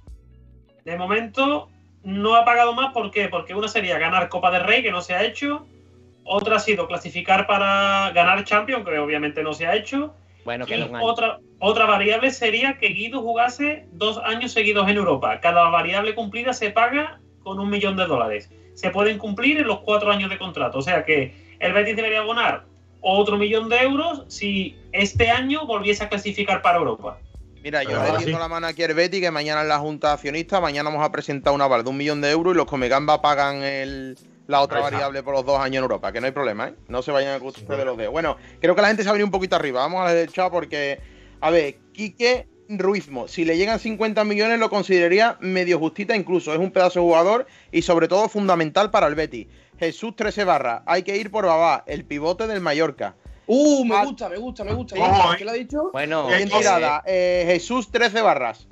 de momento no ha pagado más. ¿Por qué? Porque una sería ganar Copa del Rey, que no se ha hecho. Otra ha sido clasificar para ganar Champions, que obviamente no se ha hecho. Bueno, que y otra variable sería que Guido jugase 2 años seguidos en Europa. Cada variable cumplida se paga con $1 millón. Se pueden cumplir en los 4 años de contrato. O sea que el Betis debería abonar otro $1 millón si este año volviese a clasificar para Europa. Mira, yo le tiendo la mano aquí al Betis, que mañana en la Junta de Accionistas, mañana vamos a presentar un aval de $1 millón y los Comegamba pagan la otra variable por los 2 años en Europa, que no hay problema, ¿eh? No se vayan a cruzar de los dedos. Bueno, creo que la gente se ha venido un poquito arriba. Vamos a leer el chat porque, a ver, Quique Ruizmo, si le llegan 50 millones lo consideraría medio justita incluso. Es un pedazo de jugador y sobre todo fundamental para el Betis. Jesús 13 barra, hay que ir por Babá, el pivote del Mallorca. Me gusta. ¿Qué le ha dicho? Bueno, bien tirada. Jesús 13 barras.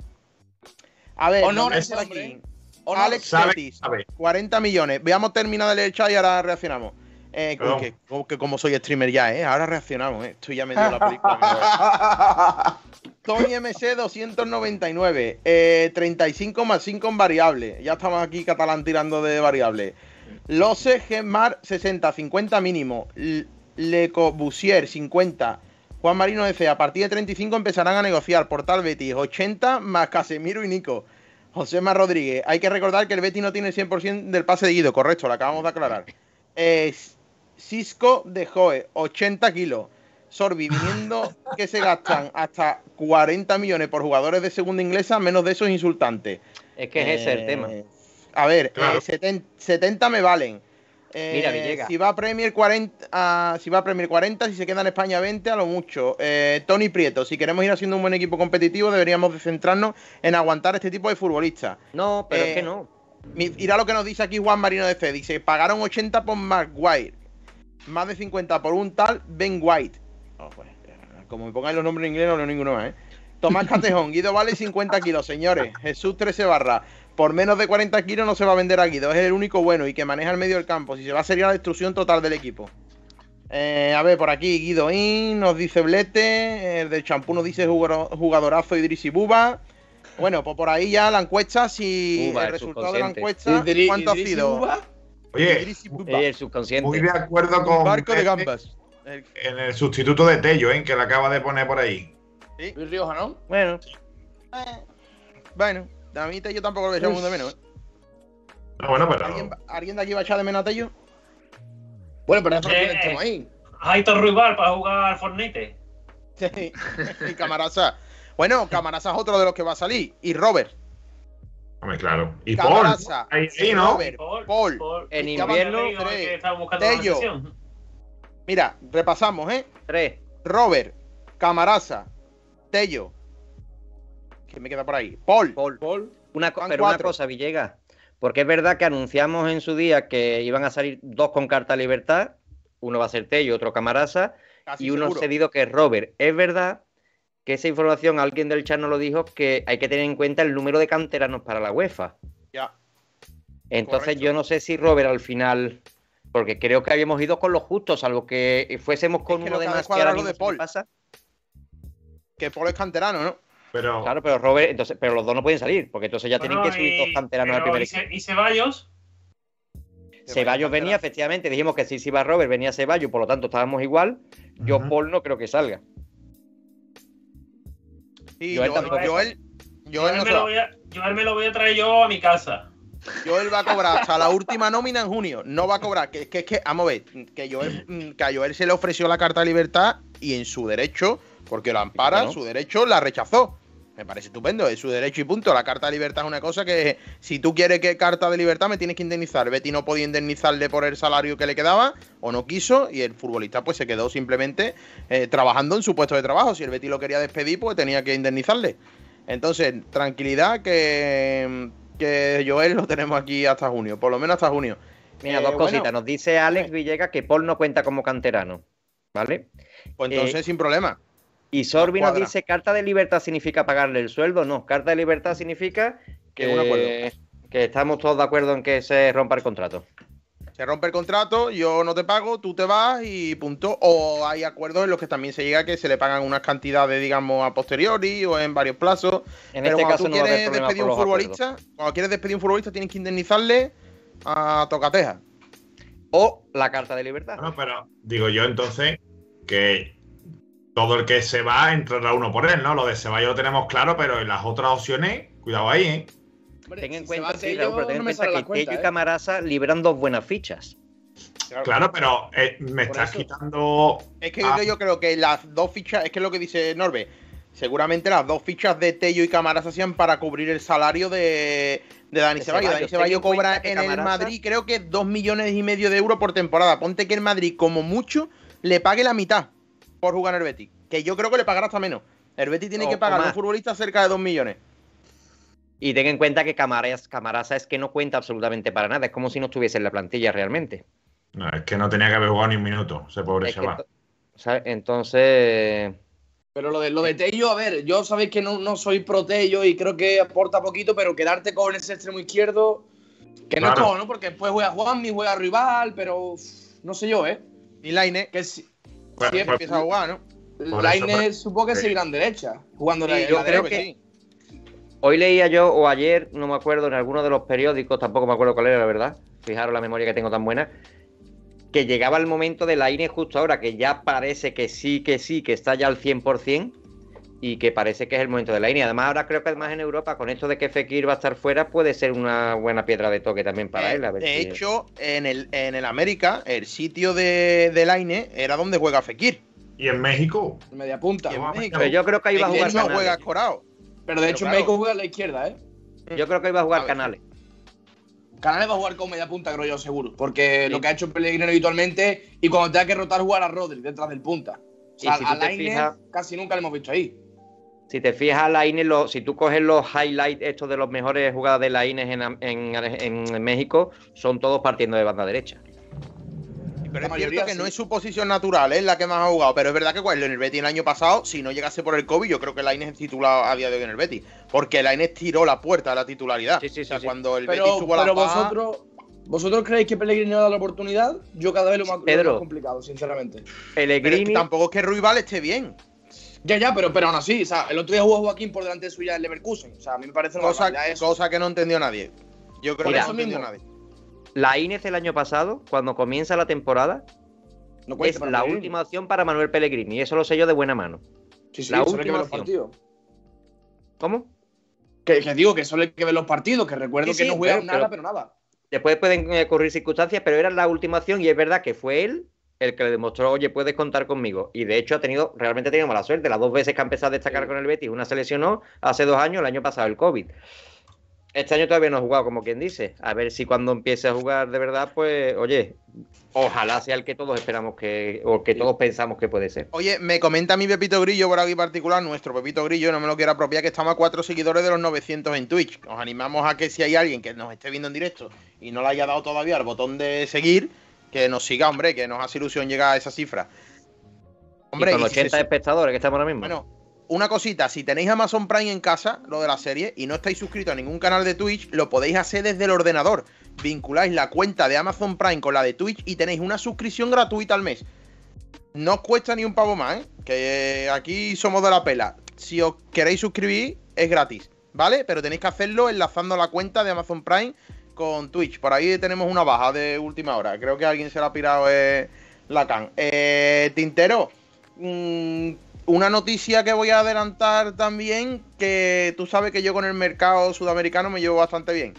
A ver, Honores aquí. Alex Betis, 40 millones. Veamos terminar de leer el chat y ahora reaccionamos. Que como soy streamer ya, ahora reaccionamos, Estoy ya medio la película. Tony MC 299, 35 más 5 en variable. Ya estamos aquí catalán tirando de variable. Lose Gemar 60, 50 mínimo. Le Corbusier 50. Juan Marino DC, a partir de 35 empezarán a negociar. Portal Betis 80 más Casemiro y Nico. José Mar Rodríguez, hay que recordar que el Betis no tiene el 100% del pase de Guido, correcto, lo acabamos de aclarar. Cisco de Joe, 80 kilos. Sorbi, viniendo que se gastan hasta 40 millones por jugadores de segunda inglesa, menos de eso es insultante. Es que es ese el tema. A ver, Claro. 70 me valen. Mira, Villegas. Si va a Premier 40, si se queda en España 20, a lo mucho. Tony Prieto, si queremos ir haciendo un buen equipo competitivo, deberíamos de centrarnos en aguantar este tipo de futbolistas. No, pero es que no. Mira lo que nos dice aquí Juan Marino de C. Dice, pagaron 80 por Maguire, más de 50 por un tal Ben White. Oh, pues, como me pongáis los nombres en inglés, no leo ninguno más, ¿eh? Tomás Catejón, Guido vale 50 kilos, señores. Jesús 13 barra. Por menos de 40 kilos no se va a vender a Guido. Es el único bueno y que maneja el medio del campo. Si se va, sería la destrucción total del equipo. A ver, por aquí Guido In nos dice Blete. El del champú nos dice jugadorazo Idrisi Buba. Bueno, pues por ahí ya la encuesta, si Buba, el el resultado de la subconsciente. encuesta, ¿cuánto ha Idrisi sido? Buba. Oye, Idrisi Buba. El subconsciente. muy de acuerdo con Barco de Pepe gambas. en el sustituto de Tello, que le acaba de poner por ahí. Sí. Luis Rioja, ¿no? Bueno, Bueno, a mí Tello tampoco lo echamos de menos, ¿eh? No, bueno, pero ¿Alguien de aquí va a echar de menos a Tello? Bueno, pero es para que estemos ahí. Aitor Ruibal para jugar al Fortnite. Sí. Y Camarasa. Bueno, Camarasa es otro de los que va a salir. Y Robert. hombre, claro. Y Paul, Camarasa. ahí, ¿no? Robert. Paul. en Ya invierno, van a Que estaba buscando Tello. la sesión. Mira, repasamos, ¿eh? 3. Robert, Camarasa, Tello. ¿Quién me queda por ahí? Paul. Paul. Paul. Van Pero una 4. cosa, Villegas. Porque es verdad que anunciamos en su día que iban a salir 2 con carta libertad. Uno va a ser Tello, otro Camarasa. Casi Y uno seguro. cedido que es Robert. Es verdad que esa información, alguien del chat nos lo dijo, que hay que tener en cuenta el número de canteranos para la UEFA. Ya. Entonces Correcto. yo no sé si Robert al final, porque creo que habíamos ido con lo justo, salvo que fuésemos con Es que uno lo que de ha más que descuadrado ahora lo mismo de se me Paul. pasa. Que Paul es canterano, ¿no? Pero Claro, pero Robert, entonces, pero los dos no pueden salir, porque entonces ya tienen que subir 2 canteranos al primer equipo. ¿Y Ceballos? Ceballos venía, efectivamente, dijimos que si iba Robert, venía Ceballos, por lo tanto estábamos igual. Yo Ujú. Paul no creo que salga. Sí, Joel tampoco. Joel no se va. Joel me lo voy a traer yo a mi casa. Joel va a cobrar hasta la última nómina en junio. No va a cobrar. Que vamos a ver, que a Joel se le ofreció la carta de libertad y en su derecho, porque lo ampara, Bueno. su derecho la rechazó. Me parece estupendo, es su derecho y punto. La carta de libertad es una cosa que si tú quieres que carta de libertad me tienes que indemnizar. Betty no podía indemnizarle por el salario que le quedaba o no quiso y el futbolista pues se quedó simplemente trabajando en su puesto de trabajo. Si el Betty lo quería despedir pues tenía que indemnizarle. Entonces, tranquilidad que Joel lo tenemos aquí hasta junio, por lo menos hasta junio. Mira, dos cositas. Bueno, Nos dice Alex Villegas que Paul no cuenta como canterano. ¿Vale? pues entonces sin problema. Y Sorbi nos cuadra. dice, ¿carta de libertad significa pagarle el sueldo? No, carta de libertad significa Que un acuerdo. que estamos todos de acuerdo en que se rompa el contrato. Se rompe el contrato, yo no te pago, tú te vas y punto. O hay acuerdos en los que también se llega a que se le pagan unas cantidades, digamos, a posteriori o en varios plazos. En Pero este cuando caso tú no va a haber quieres problema despedir por un los futbolista, cuando quieres despedir un futbolista tienes que indemnizarle a tocateja. O la carta de libertad. bueno, pero digo yo entonces que todo el que se va entrará uno por él, ¿no? Lo de Ceballos lo tenemos claro, pero en las otras opciones, cuidado ahí, ¿eh? Hombre, Ten en si cuenta, se va sí, Tello, Raúl, pero ten no en me cuenta sale que la cuenta, Tello y Camarasa liberan 2 buenas fichas. Claro, pero me Por estás eso. quitando. Es que yo creo que las dos fichas, es que es lo que dice Norbe, seguramente las dos fichas de Tello y Camarasa hacían para cubrir el salario de Dani De Ceballos. Dani Ceballos. Ceballos Ten en cobra cuenta que en el Camarasa- Madrid creo que 2,5 millones de euros por temporada. Ponte que el Madrid, como mucho, le pague la mitad por jugar en el Betis. Que yo creo que le pagará hasta menos. El Betis tiene O- que o pagar a un más. futbolista cerca de 2 millones. Y ten en cuenta que Camarasa es que no cuenta absolutamente para nada. Es como si no estuviese en la plantilla realmente. No, es que no tenía que haber jugado ni un minuto, ese pobre Es que chaval. ¿sabes? Entonces, Pero lo de Tello, a ver, yo sabéis que no soy pro Tello y creo que aporta poquito, pero quedarte con ese extremo izquierdo, que no Claro. es todo, ¿no? Porque después juega Juanmi, juega Rival, pero no sé yo, ¿eh? Y Laine, Que si, Pues- siempre pues- empieza a jugar, ¿no? Lainez supongo que seguirán derecha, jugando sí, yo creo que sí. Hoy leía yo, o ayer, no me acuerdo, en alguno de los periódicos, tampoco me acuerdo cuál era, la verdad, fijaros la memoria que tengo tan buena, que llegaba el momento de Lainez justo ahora, que ya parece que sí, que está ya al 100%, y que parece que es el momento de Lainez. Además, ahora creo que además en Europa, con esto de que Fekir va a estar fuera, puede ser una buena piedra de toque también para él. A ver de hecho, en el América, el sitio de Lainez era donde juega Fekir. ¿Y en México? En media punta. Pero yo creo que ahí va a jugar Canales. No juega Corao. Pero de hecho, claro, México juega a la izquierda, ¿eh? Yo creo que iba a jugar Canales. Canales va a jugar con media punta, creo yo, seguro. Porque lo que ha hecho Pellegrino habitualmente, y cuando tenga que rotar, jugar a Rodri detrás del punta. O sea, si a Lainez casi nunca lo hemos visto ahí. Si te fijas a Lainez, si tú coges los highlights estos de los mejores jugadas de Lainez en México, son todos partiendo de banda derecha. Pero es cierto que no es su posición natural, es la que más ha jugado. Pero es verdad que en el Betis el año pasado, si no llegase por el COVID, yo creo que Lainez es titular a día de hoy en el Betis. Porque Lainez tiró la puerta a la titularidad. Sí. Cuando el Betis tuvo la baja... ¿Vosotros creéis que Pellegrino da la oportunidad? Yo cada vez lo más complicado, sinceramente. Pellegrini... Pero tampoco es que Ruibal esté bien. Ya, pero aún así, o sea, el otro día jugó Joaquín por delante de suya en Leverkusen. O sea, a mí me parece una cosa que no entendió nadie. Yo creo que no entendió nadie. Lainez el año pasado, cuando comienza la temporada, es la última opción para Manuel Pellegrini. Y eso lo sé yo de buena mano. Sí, la última opción. ¿Cómo? Que digo que solo hay que ver los partidos, que recuerdo que no juega nada, pero nada. Después pueden ocurrir circunstancias, pero era la última opción y es verdad que fue él el que le demostró, oye, puedes contar conmigo. Y de hecho realmente ha tenido mala suerte. Las 2 veces que ha empezado a destacar con el Betis, una se lesionó hace 2 años, el año pasado el COVID. Este año todavía no ha jugado, como quien dice. A ver si cuando empiece a jugar de verdad, pues, oye, ojalá sea el que todos esperamos todos pensamos que puede ser. Oye, me comenta mi Pepito Grillo por aquí particular, nuestro Pepito Grillo, no me lo quiero apropiar, que estamos a 4 seguidores de los 900 en Twitch. Os animamos a que si hay alguien que nos esté viendo en directo y no le haya dado todavía el botón de seguir, que nos siga, hombre, que nos hace ilusión llegar a esa cifra. Hombre, y con 80 espectadores que estamos ahora mismo. Bueno, una cosita, si tenéis Amazon Prime en casa, lo de la serie, y no estáis suscritos a ningún canal de Twitch, lo podéis hacer desde el ordenador. Vinculáis la cuenta de Amazon Prime con la de Twitch y tenéis una suscripción gratuita al mes. No os cuesta ni un pavo más, ¿eh? Que aquí somos de la pela. Si os queréis suscribir, es gratis, ¿vale? Pero tenéis que hacerlo enlazando la cuenta de Amazon Prime con Twitch. Por ahí tenemos una baja de última hora. Creo que alguien se la ha pirado la can. Tintero, una noticia que voy a adelantar también, que tú sabes que yo con el mercado sudamericano me llevo bastante bien.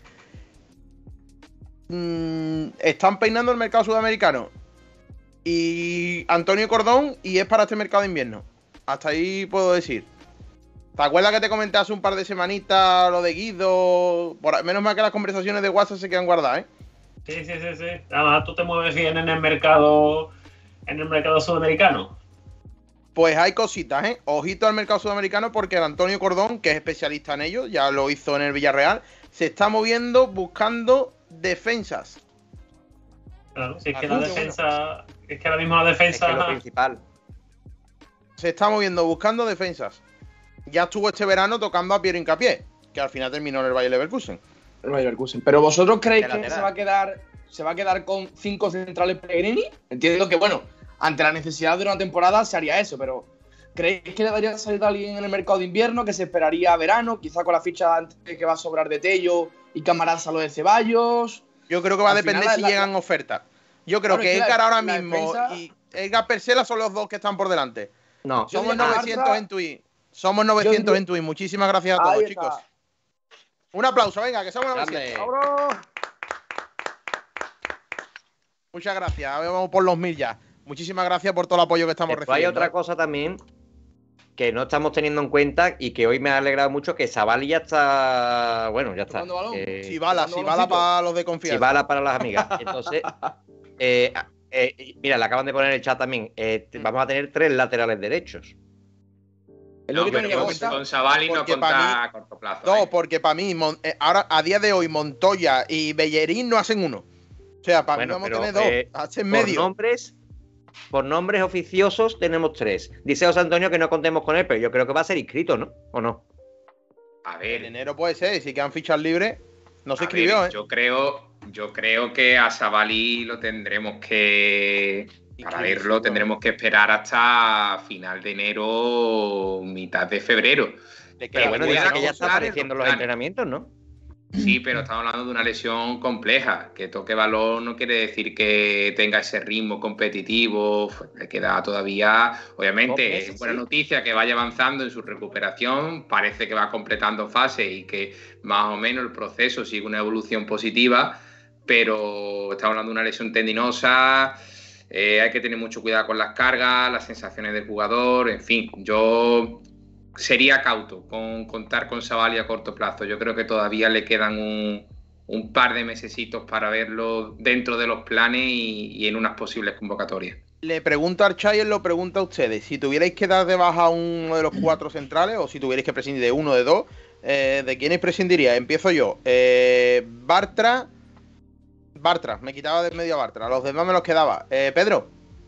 Están peinando el mercado sudamericano y Antonio Cordón, y es para este mercado de invierno. Hasta ahí puedo decir. ¿Te acuerdas que te comenté hace un par de semanitas lo de Guido? Menos mal que las conversaciones de WhatsApp se quedan guardadas, ¿eh? Sí. Además, tú te mueves bien en el mercado sudamericano. Pues hay cositas, ¿eh? Ojito al mercado sudamericano, porque el Antonio Cordón, que es especialista en ello, ya lo hizo en el Villarreal, se está moviendo buscando defensas. Claro, si es que la defensa... Es que ahora mismo la defensa... Es lo principal. Se está moviendo buscando defensas. Ya estuvo este verano tocando a Piero Hincapié, que al final terminó en el Bayer Leverkusen. Pero vosotros creéis que se va a quedar con 5 centrales Pellegrini? Entiendo que, bueno, ante la necesidad de una temporada se haría eso, pero ¿creéis que debería salir alguien en el mercado de invierno, que se esperaría a verano, quizá con la ficha antes que va a sobrar de Tello y Camarasa lo de Ceballos? Yo creo que va a depender si llegan ofertas. Yo creo que Edgar ahora mismo y Edgar Persela son los dos que están por delante. No, somos 900 en Twitch. Somos 900 en Twitch. Muchísimas gracias a todos, chicos. Un aplauso, venga, que somos 900. ¡Vámonos! Muchas gracias. Ahora vamos por los 1000 ya. Muchísimas gracias por todo el apoyo que estamos recibiendo. Hay otra cosa también que no estamos teniendo en cuenta y que hoy me ha alegrado mucho, que Savali ya está... Bueno, ya está. Chibala para los de confianza. Chibala para las amigas. Entonces, mira, le acaban de poner en el chat también. Vamos a tener 3 laterales derechos. No, pero con Savali no conta a corto plazo. No, porque para mí, ahora a día de hoy, Montoya y Bellerín no hacen uno. O sea, para mí vamos a tener 2. Hacen medio. Por nombres oficiosos tenemos 3. Dice José Antonio que no contemos con él, pero yo creo que va a ser inscrito, ¿no? ¿O no? A ver. En enero puede ser, si quedan fichas libres. No se escribió, ¿eh? Yo creo que a Savali lo tendremos que Para verlo tendremos que esperar hasta final de enero, mitad de febrero. Pero bueno, dice que ya está apareciendo los entrenamientos, ¿no? Sí, pero estamos hablando de una lesión compleja. Que toque balón no quiere decir que tenga ese ritmo competitivo. Le queda todavía, obviamente, es buena noticia que vaya avanzando en su recuperación. Parece que va completando fases y que más o menos el proceso sigue una evolución positiva. Pero estamos hablando de una lesión tendinosa. Hay que tener mucho cuidado con las cargas, las sensaciones del jugador. En fin, yo sería cauto con contar con Savali a corto plazo. Yo creo que todavía le quedan un par de mesecitos para verlo dentro de los planes y en unas posibles convocatorias. Le pregunto a Archay, lo pregunta a ustedes. Si tuvierais que dar de baja a uno de los 4 centrales o si tuvierais que prescindir de uno de 2, ¿de quiénes prescindiría? Empiezo yo. Bartra, me quitaba de medio a Bartra. Los demás me los quedaba. Pedro.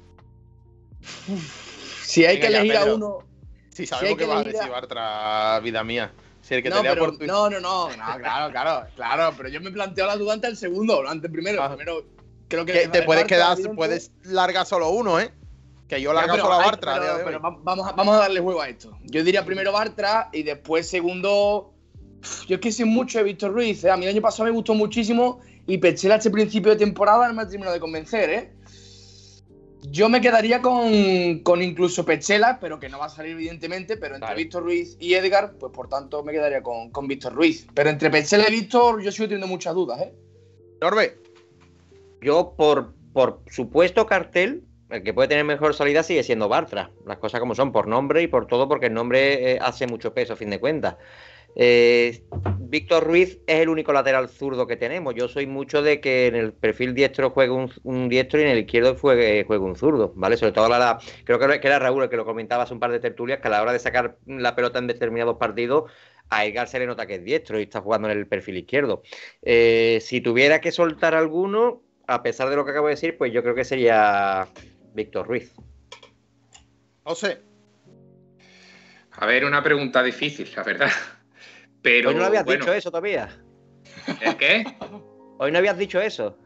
Si hay que elegir a uno... Sí, sabemos que vas a decir Bartra, vida mía. Si el que no, te lea pero, por Twitter. Claro, pero yo me planteo la duda ante el segundo, ante el primero. Primero creo que te puedes quedar, puedes largar solo uno, ¿eh? Que yo largo solo a Bartra. Pero vamos a darle juego a esto. Yo diría primero Bartra y después segundo. Yo es que sé mucho de Víctor Ruiz, ¿eh? A mí el año pasado me gustó muchísimo y Petzela este principio de temporada no me ha terminado de convencer, ¿eh? Yo me quedaría con incluso Petzela, pero que no va a salir evidentemente, pero entre Víctor Ruiz y Edgar, pues por tanto me quedaría con Víctor Ruiz. Pero entre Petzela y Víctor yo sigo teniendo muchas dudas, ¿eh? Norbe. Yo por supuesto cartel, el que puede tener mejor salida sigue siendo Bartra. Las cosas como son, por nombre y por todo, porque el nombre hace mucho peso a fin de cuentas. Víctor Ruiz es el único lateral zurdo que tenemos. Yo soy mucho de que en el perfil diestro juegue un diestro y en el izquierdo juegue un zurdo, ¿vale? Sobre todo creo que era Raúl el que lo comentaba hace un par de tertulias, que a la hora de sacar la pelota en determinados partidos, a Edgar se le nota que es diestro y está jugando en el perfil izquierdo. Si tuviera que soltar alguno, a pesar de lo que acabo de decir, pues yo creo que sería Víctor Ruiz. José. A ver, una pregunta difícil, la verdad. Pero, hoy no habías dicho eso todavía. ¿El qué? Hoy no habías dicho eso.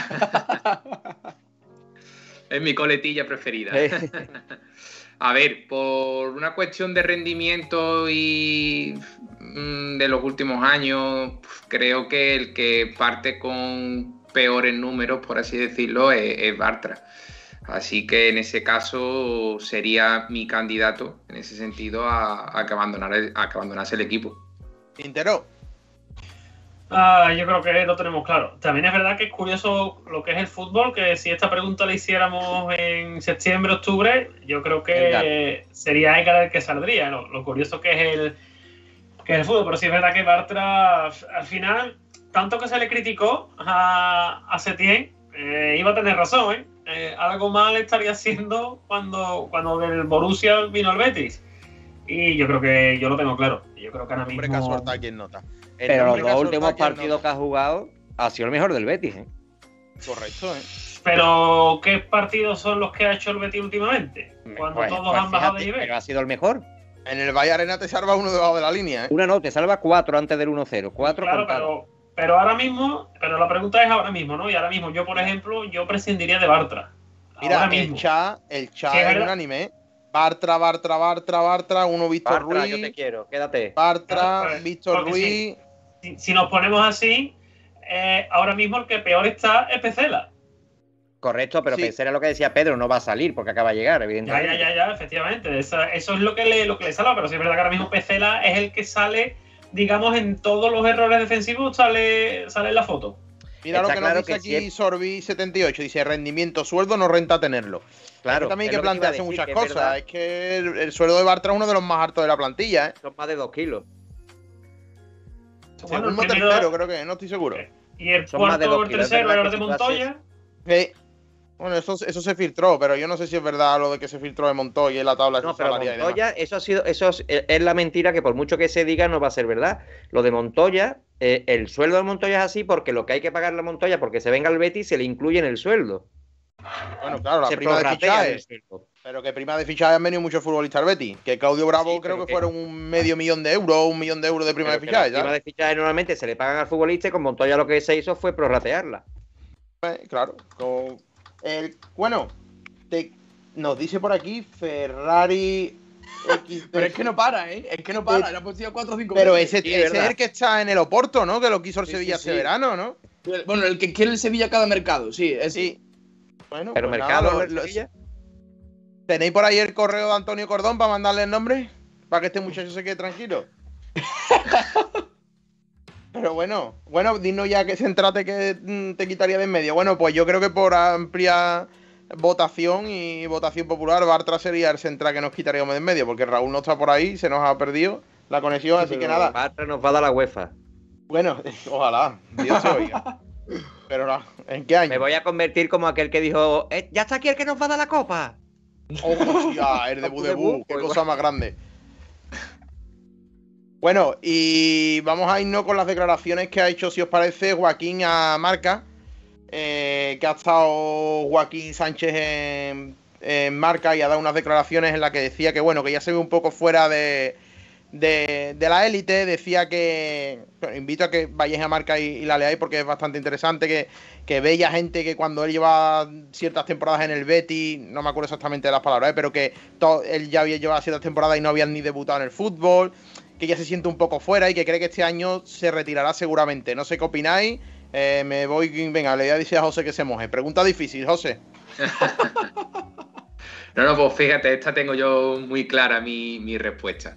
Es mi coletilla preferida. A ver, por una cuestión de rendimiento y de los últimos años, creo que el que parte con peores números, por así decirlo, es Bartra. Así que en ese caso sería mi candidato, en ese sentido, a que abandonase el equipo. Quintero. Yo creo que lo tenemos claro. También es verdad que es curioso lo que es el fútbol, que si esta pregunta la hiciéramos en septiembre, octubre, yo creo que sería Edgar el que saldría, ¿no? Lo curioso que es el fútbol, pero sí es verdad que Bartra, al final, tanto que se le criticó a Setién, iba a tener razón, ¿eh? Algo mal estaría haciendo cuando del Borussia vino el Betis. Y yo creo que yo lo tengo claro. Yo creo que ahora mismo... Pero los dos últimos partidos que ha jugado ha sido el mejor del Betis, ¿eh? Correcto, ¿eh? Pero ¿qué partidos son los que ha hecho el Betis últimamente? Cuando todos han bajado de nivel. Pero ha sido el mejor. En el Valle Arena te salva uno debajo de la línea, ¿eh? Una no, te salva 4 antes del 1-0. 4 claro, pero ahora mismo, pero la pregunta es ahora mismo, ¿no? Y ahora mismo yo, por ejemplo, yo prescindiría de Bartra. Mira, el chat es unánime, ¿eh? Bartra, uno Víctor Ruiz. Yo te quiero, quédate. Bartra, Víctor Ruiz. Si nos ponemos así, ahora mismo el que peor está es Petzela. Correcto, pero Petzela, lo que decía Pedro, no va a salir porque acaba de llegar, evidentemente. Ya, efectivamente. Eso es lo que le salva, pero sí es verdad que ahora mismo Petzela es el que sale, digamos, en todos los errores defensivos, sale en la foto. Mira lo que nos dice aquí Sorbi78, dice rendimiento, sueldo, no renta tenerlo. Claro. Es que también hay que plantearse muchas cosas. Es que el sueldo de Bartra es uno de los más altos de la plantilla, ¿eh? Son más de 2 kilos. Segundo, tercero, creo que, no estoy seguro. Y el cuarto o el tercero era de Montoya. Sí. Bueno, eso se filtró, pero yo no sé si es verdad lo de que se filtró de Montoya en la tabla de salarial. No, pero Montoya, eso es la mentira que por mucho que se diga no va a ser verdad. Lo de Montoya, el sueldo de Montoya es así porque lo que hay que pagarle a Montoya porque se venga al Betis se le incluye en el sueldo. Bueno, claro, la prima de fichaje. Pero que prima de fichaje han venido muchos futbolistas al Betis. Que Claudio Bravo creo que fueron $500,000 1 millón de euros de prima de fichaje. La prima de fichaje normalmente se le pagan al futbolista y con Montoya lo que se hizo fue prorratearla. Claro. Bueno, Nos dice por aquí Ferrari X. Pero es que no para, ¿eh? Es que no para. Le ha puesto 4 o 5 Pero veces. ese es el que está en el Oporto, ¿no? Que lo quiso el Sevilla este verano, ¿no? Bueno, el que quiere el Sevilla cada mercado, sí. Sí. Bueno, pero pues mercado. Sevilla. ¿Tenéis por ahí el correo de Antonio Cordón para mandarle el nombre? Para que este muchacho se quede tranquilo. Pero bueno, dinos ya que céntrate que te quitaría de en medio. Bueno, pues yo creo que por amplia votación y votación popular, Bartra sería el central que nos quitaríamos de en medio, porque Raúl no está por ahí, se nos ha perdido la conexión, así que nada. Bartra nos va a dar la UEFA. Bueno, ojalá, Dios se oiga. Pero no, ¿en qué año? Me voy a convertir como aquel que dijo, ya está aquí el que nos va a dar la copa. Hostia, el debut, qué cosa más grande. Bueno, y vamos a irnos con las declaraciones que ha hecho, si os parece, Joaquín a Marca. Que ha estado Joaquín Sánchez en Marca y ha dado unas declaraciones en las que decía que, bueno, que ya se ve un poco fuera de la élite. Decía que, bueno, invito a que vayáis a Marca y la leáis porque es bastante interesante, que veía gente que cuando él llevaba ciertas temporadas en el Betis, no me acuerdo exactamente de las palabras, pero que él ya había llevado ciertas temporadas y no habían ni debutado en el fútbol, que ya se siente un poco fuera y que cree que este año se retirará seguramente. No sé qué opináis. Me voy, venga, le voy a decir a José que se moje. Pregunta difícil, José. No, pues fíjate, esta tengo yo muy clara mi respuesta.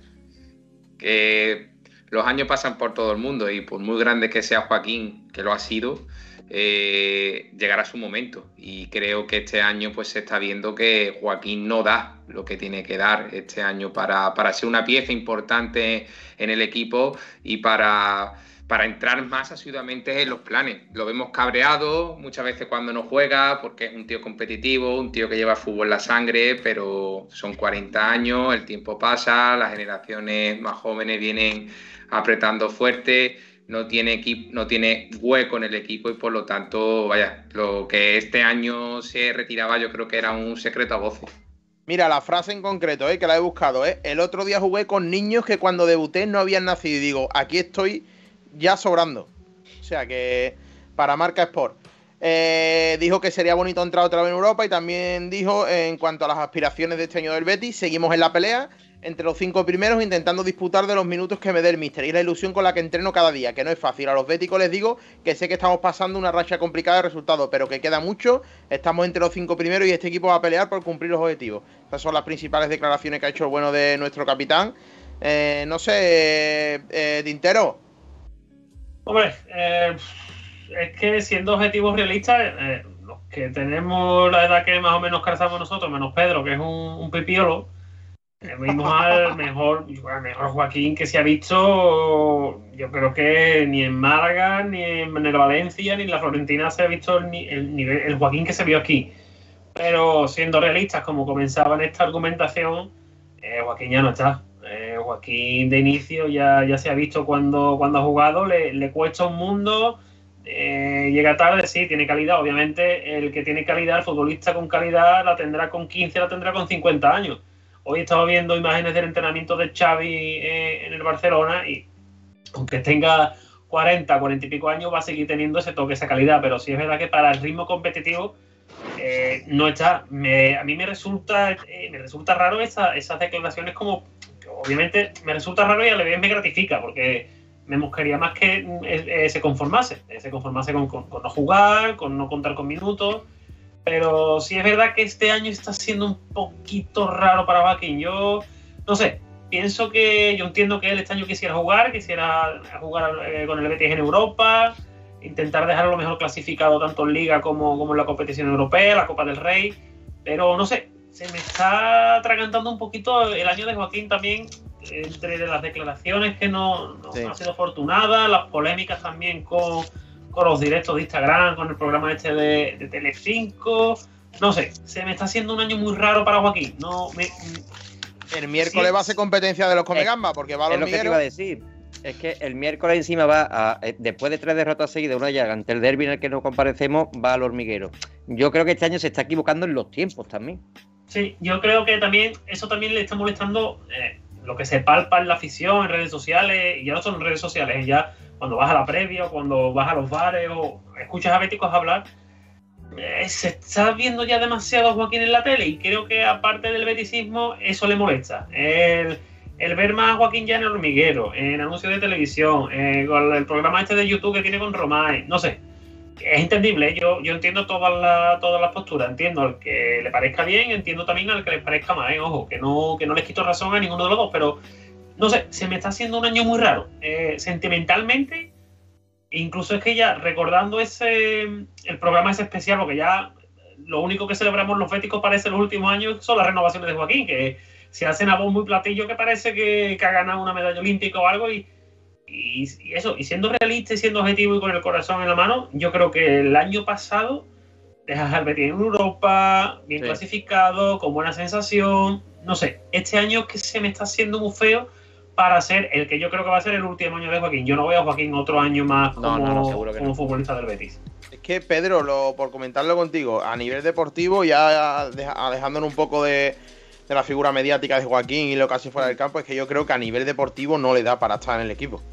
Que los años pasan por todo el mundo y por muy grande que sea Joaquín, que lo ha sido, llegará su momento. Y creo que este año pues se está viendo que Joaquín no da lo que tiene que dar este año para ser una pieza importante en el equipo y para entrar más asiduamente en los planes. Lo vemos cabreado muchas veces cuando no juega, porque es un tío competitivo, un tío que lleva fútbol en la sangre, pero son 40 años, el tiempo pasa, las generaciones más jóvenes vienen apretando fuerte, no tiene hueco en el equipo y por lo tanto, vaya, lo que este año se retiraba yo creo que era un secreto a voces. Mira, la frase en concreto, que la he buscado, el otro día jugué con niños que cuando debuté no habían nacido y digo, aquí estoy ya sobrando. O sea que para Marca Sport. Dijo que sería bonito entrar otra vez en Europa y también dijo, en cuanto a las aspiraciones de este año del Betis, seguimos en la pelea entre los 5 primeros intentando disputar de los minutos que me dé el míster y la ilusión con la que entreno cada día, que no es fácil. A los béticos les digo que sé que estamos pasando una racha complicada de resultados, pero que queda mucho, estamos entre los 5 primeros y este equipo va a pelear por cumplir los objetivos. Estas son las principales declaraciones que ha hecho el bueno de nuestro capitán. No sé, Tintero. Hombre, es que siendo objetivos realistas, los que tenemos la edad que más o menos calzamos nosotros, menos Pedro, que es un pipiolo, vimos al mejor Joaquín que se ha visto, yo creo que ni en Málaga, ni en el Valencia, ni en la Florentina se ha visto el Joaquín que se vio aquí. Pero siendo realistas, como comenzaba en esta argumentación, Joaquín ya no está. Joaquín de inicio ya se ha visto cuando ha jugado, le cuesta un mundo, llega tarde, sí, tiene calidad. Obviamente el que tiene calidad, el futbolista con calidad, la tendrá con 15, la tendrá con 50 años. Hoy estaba viendo imágenes del entrenamiento de Xavi en el Barcelona y aunque tenga 40 y pico años va a seguir teniendo ese toque, esa calidad, pero sí es verdad que para el ritmo competitivo no está. A mí me resulta raro esas declaraciones, como obviamente me resulta raro y a la vez me gratifica porque me buscaría más que se conformase con no jugar, con no contar con minutos. Pero sí es verdad que este año está siendo un poquito raro para Joaquín. Yo no sé, yo entiendo que él este año quisiera jugar con el Betis en Europa, intentar dejarlo mejor clasificado tanto en Liga como en la competición europea, la Copa del Rey, pero no sé, se me está atragantando un poquito el año de Joaquín también, entre las declaraciones que no han sido afortunadas, las polémicas también con los directos de Instagram, con el programa este de Telecinco. No sé, se me está haciendo un año muy raro para Joaquín. El miércoles va a ser competencia de los Comegamba, porque va a los hormiguero. Es lo que te iba a decir. Es que el miércoles encima después de 3 derrotas seguidas, una ya ante el derbi en el que no comparecemos, va al hormiguero. Yo creo que este año se está equivocando en los tiempos también. Sí, yo creo que eso también le está molestando lo que se palpa en la afición, en redes sociales, y ya no son redes sociales, ya cuando vas a la previa o cuando vas a los bares o escuchas a béticos hablar, se está viendo ya demasiado a Joaquín en la tele y creo que aparte del beticismo eso le molesta. El ver más a Joaquín ya en el hormiguero, en anuncios de televisión, con el programa este de YouTube que tiene con Romae, no sé. Es entendible, yo entiendo todas las posturas, entiendo al que le parezca bien, entiendo también al que le parezca mal, ojo, que no les quito razón a ninguno de los dos, pero no sé, se me está haciendo un año muy raro, sentimentalmente, incluso es que ya recordando el programa ese especial, porque ya lo único que celebramos los béticos parece los últimos años son las renovaciones de Joaquín, que se hacen a voz muy platillo que parece que ha ganado una medalla olímpica o algo y eso, y siendo realista y siendo objetivo y con el corazón en la mano, yo creo que el año pasado dejas al Betis en Europa, bien clasificado, con buena sensación, no sé, este año que se me está haciendo muy feo para ser el que yo creo que va a ser el último año de Joaquín. Yo no veo a Joaquín otro año más como futbolista del Betis. Es que Pedro, por comentarlo contigo, a nivel deportivo, ya alejándonos un poco de la figura mediática de Joaquín y lo que hace fuera del campo, es que yo creo que a nivel deportivo no le da para estar en el equipo.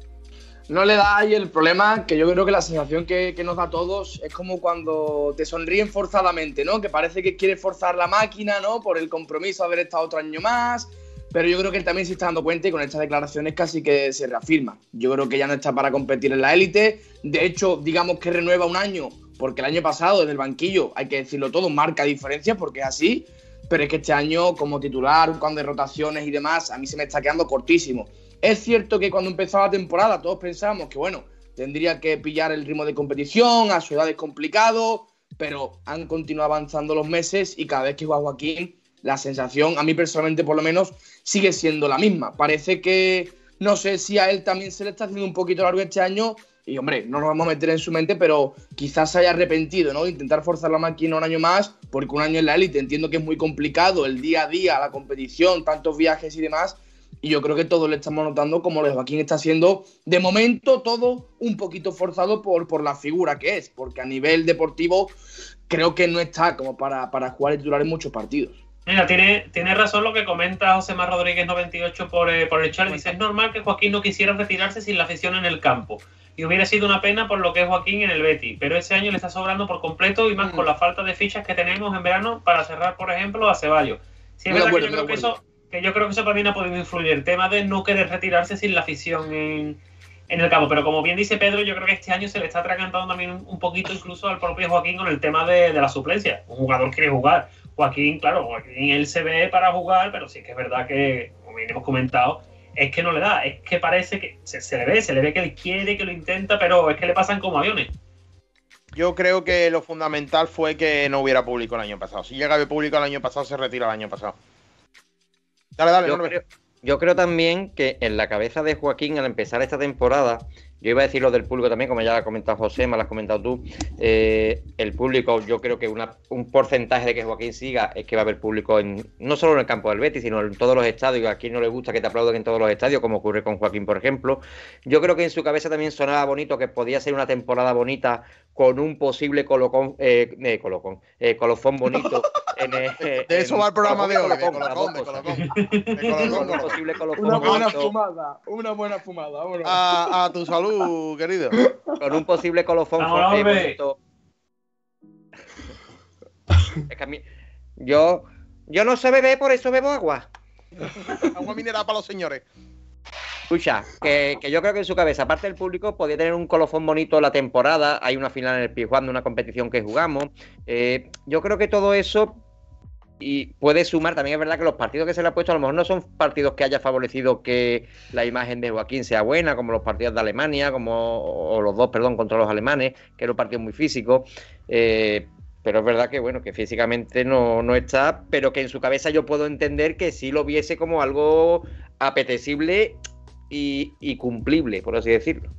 No le da, y el problema que yo creo que la sensación que nos da a todos es como cuando te sonríen forzadamente, ¿no? Que parece que quieres forzar la máquina, ¿no? Por el compromiso de haber estado otro año más, pero yo creo que él también se está dando cuenta y con estas declaraciones casi que se reafirma. Yo creo que ya no está para competir en la élite, de hecho, digamos que renueva un año, porque el año pasado desde el banquillo, hay que decirlo todo, marca diferencias porque es así. Pero es que este año, como titular, cuando de rotaciones y demás, a mí se me está quedando cortísimo. Es cierto que cuando empezó la temporada todos pensábamos que, bueno, tendría que pillar el ritmo de competición, a su edad es complicado, pero han continuado avanzando los meses y cada vez que juega Joaquín, la sensación, a mí personalmente por lo menos, sigue siendo la misma. Parece que, no sé si a él también se le está haciendo un poquito largo este año. Y, hombre, no nos vamos a meter en su mente, pero quizás se haya arrepentido, ¿no? Intentar forzar la máquina un año más, porque un año en la élite entiendo que es muy complicado, el día a día, la competición, tantos viajes y demás. Y yo creo que todos le estamos notando como lo de Joaquín está siendo, de momento, todo un poquito forzado por la figura que es, porque a nivel deportivo creo que no está como para jugar titular en muchos partidos. Mira, tiene razón lo que comenta Josemar Rodríguez 98 por el chat. Dice, es normal que Joaquín no quisiera retirarse sin la afición en el campo. Y hubiera sido una pena por lo que es Joaquín en el Betis. Pero ese año le está sobrando por completo y más con la falta de fichas que tenemos en verano para cerrar, por ejemplo, a Ceballos. Sí, es verdad que yo creo que eso también ha podido influir. El tema de no querer retirarse sin la afición en el campo. Pero como bien dice Pedro, yo creo que este año se le está atragantando también un poquito incluso al propio Joaquín con el tema de la suplencia. Un jugador quiere jugar. Joaquín, él se ve para jugar, pero sí que es verdad que, como bien hemos comentado, es que no le da, es que parece que se le ve que él quiere, que lo intenta, pero es que le pasan como aviones. Yo creo que lo fundamental fue que no hubiera público el año pasado. Si llega a haber público el año pasado, se retira el año pasado. Dale. Yo creo también que en la cabeza de Joaquín, al empezar esta temporada, yo iba a decir lo del público también, como ya ha comentado José, me lo has comentado tú, el público, yo creo que un porcentaje de que Joaquín siga es que va a haber público no solo en el campo del Betis, sino en todos los estadios. A quien no le gusta que te aplaudan en todos los estadios, como ocurre con Joaquín, por ejemplo. Yo creo que en su cabeza también sonaba bonito, que podía ser una temporada bonita con un posible colofón bonito. De eso va el programa de hoy, de colocón. Un posible colofón una buena fumada. A tu salud, querido. Con un posible colofón bonito. Es que a mí, yo no sé beber, por eso bebo agua. Agua mineral para los señores. Escucha, que yo creo que en su cabeza, aparte del público, podía tener un colofón bonito la temporada. Hay una final en el Pizjuán de una competición que jugamos. Yo creo que todo eso y puede sumar. También es verdad que los partidos que se le ha puesto a lo mejor no son partidos que haya favorecido que la imagen de Joaquín sea buena, como los partidos de Alemania, o los dos, contra los alemanes, que eran partidos muy físicos. Pero es verdad que, bueno, que físicamente no está, pero que en su cabeza yo puedo entender que sí lo viese como algo apetecible y cumplible, por así decirlo.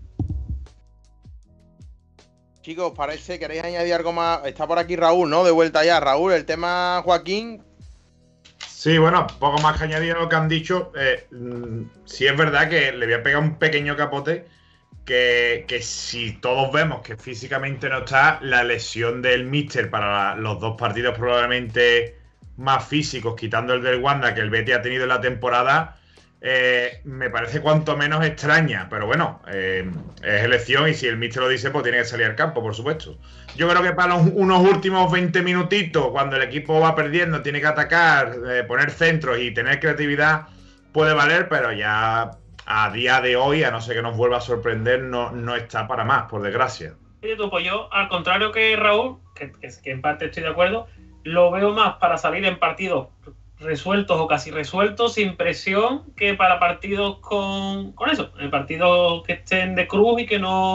Chicos, ¿queréis añadir algo más? Está por aquí Raúl, ¿no? De vuelta ya. Raúl, el tema Joaquín. Sí, bueno, poco más que añadir a lo que han dicho. Sí es verdad que le voy a pegar un pequeño capote, que si todos vemos que físicamente no está, la lesión del míster para los dos partidos probablemente más físicos, quitando el del Wanda que el Betis ha tenido en la temporada, me parece cuanto menos extraña, pero bueno, es elección y si el míster lo dice, pues tiene que salir al campo, por supuesto. Yo creo que para unos últimos 20 minutitos, cuando el equipo va perdiendo, tiene que atacar, poner centros y tener creatividad, puede valer, pero ya a día de hoy, a no ser que nos vuelva a sorprender, no está para más, por desgracia. Pues yo, al contrario que Raúl, que en parte estoy de acuerdo, lo veo más para salir en partidos resueltos o casi resueltos, sin presión, que para partidos con eso, en partidos que estén de cruz y que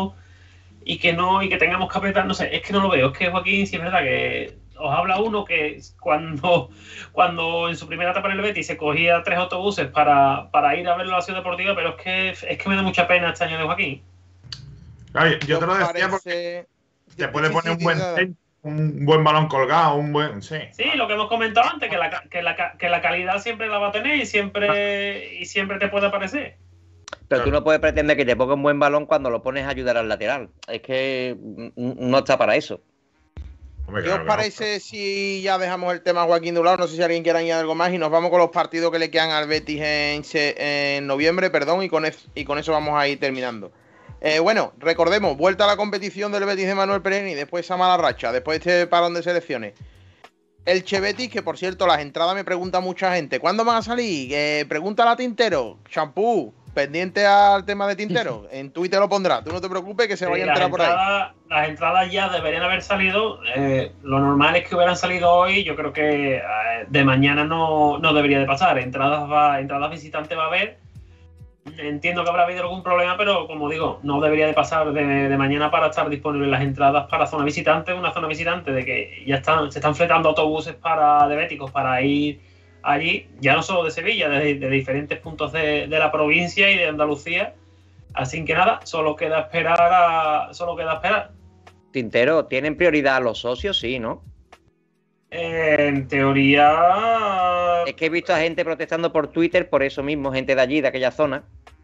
tengamos que apretar, no sé, es que no lo veo, es que Joaquín, sí es verdad que os habla uno que cuando en su primera etapa en el Betis se cogía 3 autobuses para ir a ver la Ciudad Deportiva, pero es que me da mucha pena este año de Joaquín. Claro, yo te lo decía porque te puede poner un buen balón colgado, un buen... Sí, lo que hemos comentado antes, que la calidad siempre la va a tener y siempre te puede aparecer. Pero tú no puedes pretender que te ponga un buen balón cuando lo pones a ayudar al lateral. Es que no está para eso. ¿Qué os parece si ya dejamos el tema Joaquín de un lado? No sé si alguien quiere añadir algo más y nos vamos con los partidos que le quedan al Betis en noviembre, y con eso vamos a ir terminando. Bueno, recordemos, vuelta a la competición del Betis de Manuel Pellegrini, después esa mala racha, después de este parón de selecciones. El Betis, que por cierto, las entradas me pregunta mucha gente, ¿cuándo van a salir? Pregúntale a Tintero, Champú, pendiente al tema de Tintero, en Twitter lo pondrá, tú no te preocupes que se vaya a enterar por ahí. Las entradas ya deberían haber salido, lo normal es que hubieran salido hoy, yo creo que de mañana no debería de pasar, entradas visitantes va a haber. Entiendo que habrá habido algún problema, pero como digo, no debería de pasar de mañana para estar disponibles las entradas para zona visitante, una zona visitante de que ya se están fletando autobuses de béticos para ir allí, ya no solo de Sevilla, de diferentes puntos de la provincia y de Andalucía. Así que nada, solo queda esperar. Tintero, ¿tienen prioridad los socios? Sí, ¿no? En teoría... Es que he visto a gente protestando por Twitter por eso mismo, gente de allí, de aquella zona.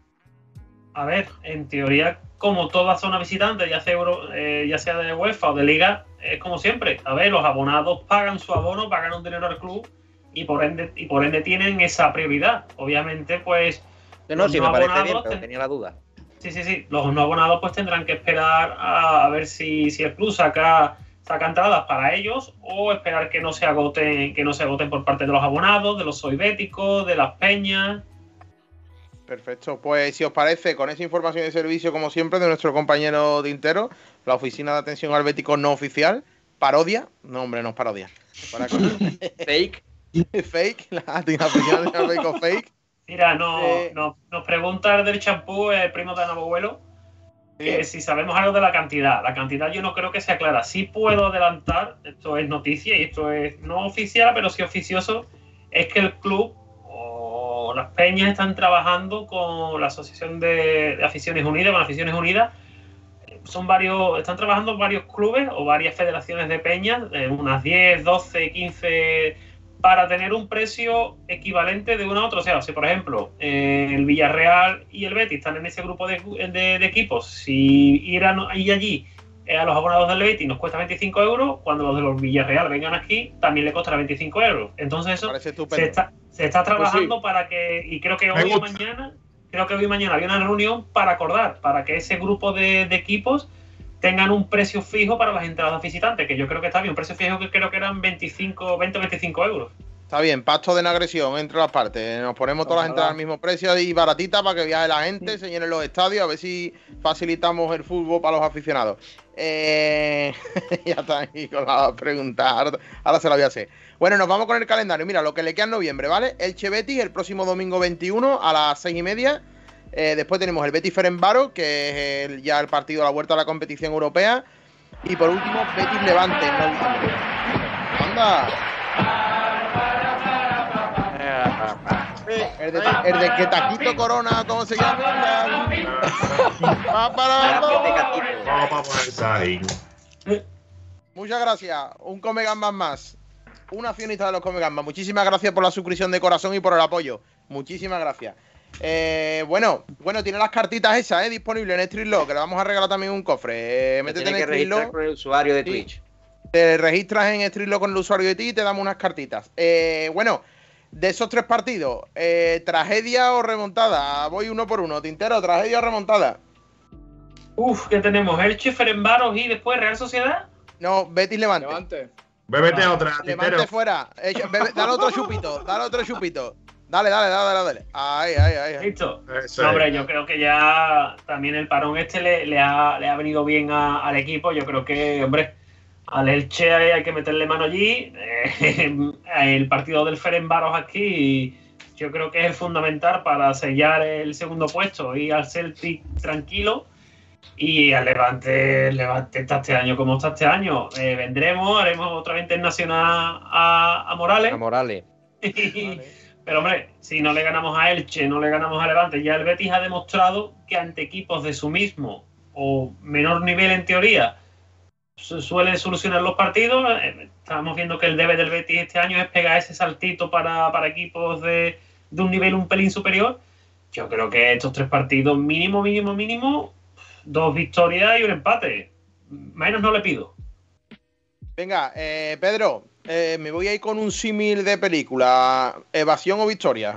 A ver, en teoría, como toda zona visitante, ya sea de UEFA o de Liga, es como siempre. A ver, los abonados pagan su abono, pagan un dinero al club y por ende tienen esa prioridad. Obviamente, pues... No, sí, me parece bien, pero tenía la duda. Sí. Los no abonados pues tendrán que esperar a ver si el club saca entradas para ellos o esperar que no se agoten por parte de los abonados, de los soybéticos, de las peñas. Perfecto, pues si os parece, con esa información de servicio, como siempre, de nuestro compañero Tintero, la oficina de atención al bético no oficial, parodia, no hombre, no es parodia. Fake. Fake, la oficina de atención al bético fake. Mira, nos pregunta el del champú, el primo de Navabuelo, que si sabemos algo de la cantidad. La cantidad yo no creo que sea clara. Sí puedo adelantar, esto es noticia y esto es no oficial, pero sí oficioso, es que el club o las peñas están trabajando con la Asociación de Aficiones Unidas, están trabajando varios clubes o varias federaciones de peñas, unas 10, 12, 15, para tener un precio equivalente de uno a otro. O sea, si por ejemplo el Villarreal y el Betis están en ese grupo de equipos, si ir allí a los abonados del Betis nos cuesta 25 euros, cuando los de los Villarreal vengan aquí también le costará 25 euros. Entonces eso se está trabajando para que, y creo que hoy y mañana había una reunión para acordar, para que ese grupo de equipos tengan un precio fijo para las entradas visitantes, que yo creo que está bien, un precio fijo que creo que eran 20 o 25 euros. Está bien, pacto de no agresión entre las partes. Nos ponemos todas las entradas al mismo precio y baratitas para que viaje la gente, se llenen los estadios, a ver si facilitamos el fútbol para los aficionados. Ya está aquí con la pregunta, ahora se la voy a hacer. Bueno, nos vamos con el calendario. Mira, lo que le queda en noviembre, ¿vale? Elche Betis el próximo domingo 21 a las 6:30. Después tenemos el Betis Ferencváros, que es ya el partido a la vuelta a la competición europea. Y por último, Betis Levante en noviembre. ¡Anda! El de que Taquito Corona, ¿cómo se llama? Muchas gracias. Un Come Gambas más. Un accionista de los Come Gambas. Muchísimas gracias por la suscripción de corazón y por el apoyo. Muchísimas gracias. Bueno, tiene las cartitas esas, disponibles en Streamlog, que le vamos a regalar también un cofre. Métete en Streamlog con el usuario de Twitch. Te registras en Streamlog con el usuario de Twitch y te damos unas cartitas. Bueno, de esos 3 partidos, ¿tragedia o remontada? Voy uno por uno. Tintero, ¿tragedia o remontada? ¿Qué tenemos? Elche, Ferencváros y después Real Sociedad. No, Betis Levante. Bébete otra, Levante Tintero. fuera. Dale otro chupito. Dale. Ahí. Listo. Eso No, hombre, es. yo creo que ya también el parón le ha venido bien al equipo. Yo creo que, hombre, al Elche hay que meterle mano allí. El partido del Ferencváros aquí yo creo que es el fundamental para sellar el segundo puesto y al Celtic tranquilo. Y al Levante está este año como está este año. Haremos otra vez internacional a Morales. A Morales. Pero hombre, si no le ganamos a Elche, no le ganamos a Levante, ya el Betis ha demostrado que ante equipos de su mismo o menor nivel en teoría suele solucionar los partidos. Estamos viendo que el debe del Betis este año es pegar ese saltito para equipos de un nivel un pelín superior. Yo creo que estos 3 partidos mínimo, 2 victorias y un empate. Menos no le pido. Venga, Pedro, me voy a ir con un símil de película. ¿Evasión o victoria?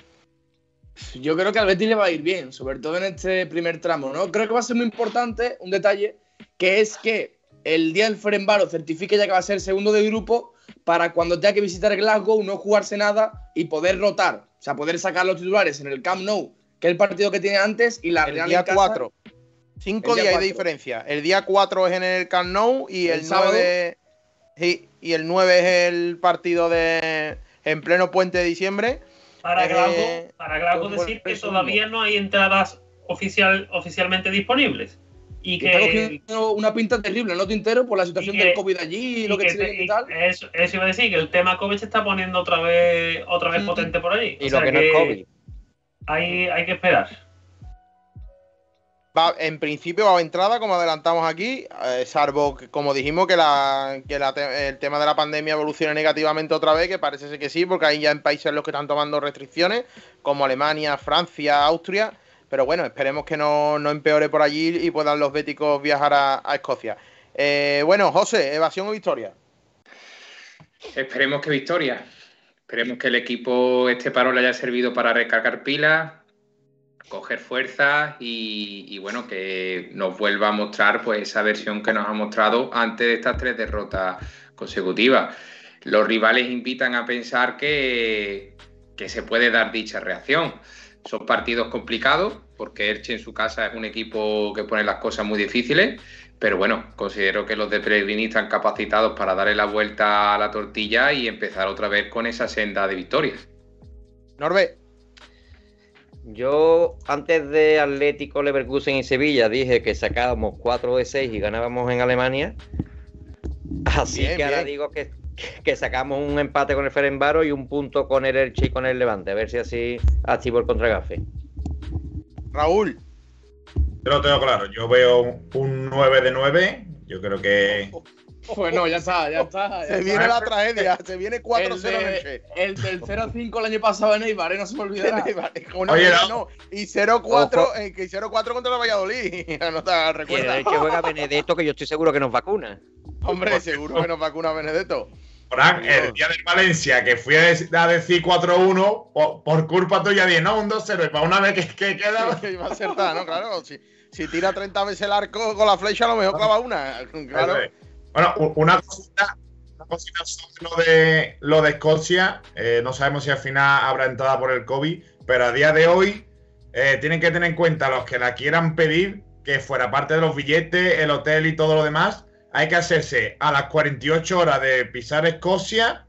Yo creo que al Betis le va a ir bien, sobre todo en este primer tramo, ¿no? Creo que va a ser muy importante un detalle, que es que el día del Ferencváros certifique ya que va a ser segundo de grupo para cuando tenga que visitar Glasgow no jugarse nada y poder rotar. O sea, poder sacar los titulares en el Camp Nou, que es el partido que tiene antes, y la El Real día en casa. 4. 5 días hay de diferencia. El día 4 es en el Camp Nou y el sábado. 9... Sí, y el 9 es el partido en pleno puente de diciembre. Para Glasgow un decir buen que todavía no hay entradas oficialmente disponibles. Y Está que cogiendo una pinta terrible, ¿no, Tintero? Por la situación y que- del COVID allí y lo que tienen y tal. Eso iba a decir, que el tema COVID se está poniendo otra vez potente por allí. Y O sea lo que no es COVID. Hay que esperar. En principio va a haber entrada, como adelantamos aquí, salvo que, como dijimos, que el tema de la pandemia evolucione negativamente otra vez, que parece ser que sí, porque hay ya en países en los que están tomando restricciones, como Alemania, Francia, Austria. Pero bueno, esperemos que no empeore por allí y puedan los béticos viajar a Escocia. Bueno, José, ¿evasión o victoria? Esperemos que victoria. Esperemos que el equipo este paro le haya servido para recargar pilas, coger fuerzas y bueno, que nos vuelva a mostrar pues esa versión que nos ha mostrado antes de estas 3 derrotas consecutivas. Los rivales invitan a pensar que se puede dar dicha reacción. Son partidos complicados porque Elche en su casa es un equipo que pone las cosas muy difíciles, pero bueno, considero que los de Pellegrini están capacitados para darle la vuelta a la tortilla y empezar otra vez con esa senda de victorias. Norbe. Yo, antes de Atlético, Leverkusen y Sevilla, dije que sacábamos 4 de 6 y ganábamos en Alemania. Así Bien, que ahora bien. digo que sacamos un empate con el Ferencváros y un punto con el Elche y con el Levante. A ver si así activo el contragafe. Raúl. Yo lo tengo claro. Yo veo un 9 de 9. Yo creo que... Bueno, ya está. Se viene la tragedia, se viene 4-0 en Elche. El del 0-5 el año pasado en Eibar, no se me olvidará. Oye, no. Y 0-4 que 0-4 contra la Valladolid. No te Y el recuerdas. Elche juega Benedetto, que yo estoy seguro que nos vacuna. Hombre, seguro que nos vacuna Benedetto. Fran, el día del Valencia, que fui a decir 4-1, por culpa tuya dije, no, un 2-0. Y para una vez que queda... Iba a acertar, ¿no? Claro, si tira 30 veces el arco con la flecha, a lo mejor clava una. Claro. Bueno, una cosita sobre lo de Escocia. No sabemos si al final habrá entrada por el COVID, pero a día de hoy tienen que tener en cuenta los que la quieran pedir, que fuera parte de los billetes, el hotel y todo lo demás, hay que hacerse a las 48 horas de pisar Escocia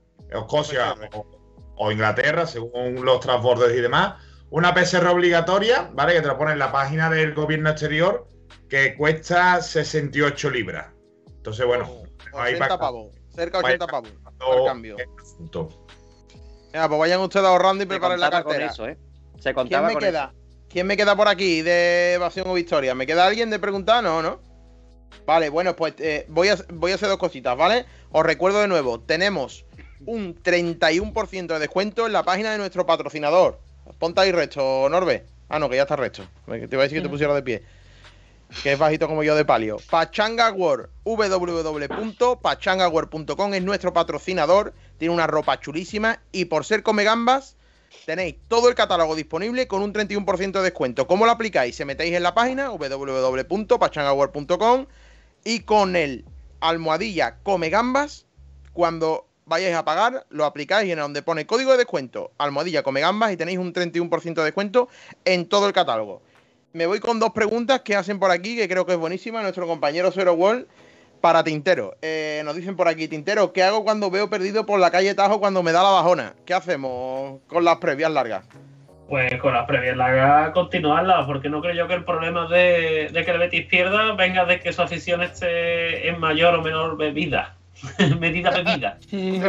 o Inglaterra, según los transbordos y demás, una PCR obligatoria, ¿vale? Que te lo pone en la página del gobierno exterior, que cuesta 68 libras. Entonces, bueno, ahí 80 pavos, cerca de 80 pavos al cambio. Venga, pues vayan ustedes ahorrando y preparen la cartera. Con eso, Se contaba con eso. ¿Quién me queda por aquí de evasión o victoria? ¿Me queda alguien de preguntar? No. Vale, bueno, pues voy a hacer 2 cositas, ¿vale? Os recuerdo de nuevo, tenemos un 31% de descuento en la página de nuestro patrocinador. Ponte ahí resto, Norbe. Ah, no, que ya está resto. Te iba a decir que te pusiera de pie. Que es bajito como yo de palio. Pachanga World, www.pachangaworld.com es nuestro patrocinador. tiene una ropa chulísima y por ser Come Gambas tenéis todo el catálogo disponible con un 31% de descuento. ¿Cómo lo aplicáis? Se metéis en la página www.pachangaworld.com y con el almohadilla Come Gambas, cuando vayáis a pagar, lo aplicáis en donde pone código de descuento, almohadilla Come Gambas, y tenéis un 31% de descuento en todo el catálogo. Me voy con 2 preguntas que hacen por aquí, que creo que es buenísima, nuestro compañero Zero World, para Tintero. Nos dicen por aquí, Tintero, ¿qué hago cuando veo perdido por la calle Tajo cuando me da la bajona? ¿Qué hacemos con las previas largas? Pues con las previas largas continuarlas, porque no creo yo que el problema de que el Betis pierda venga de que su afición esté en mayor o menor bebida. Medida bebida.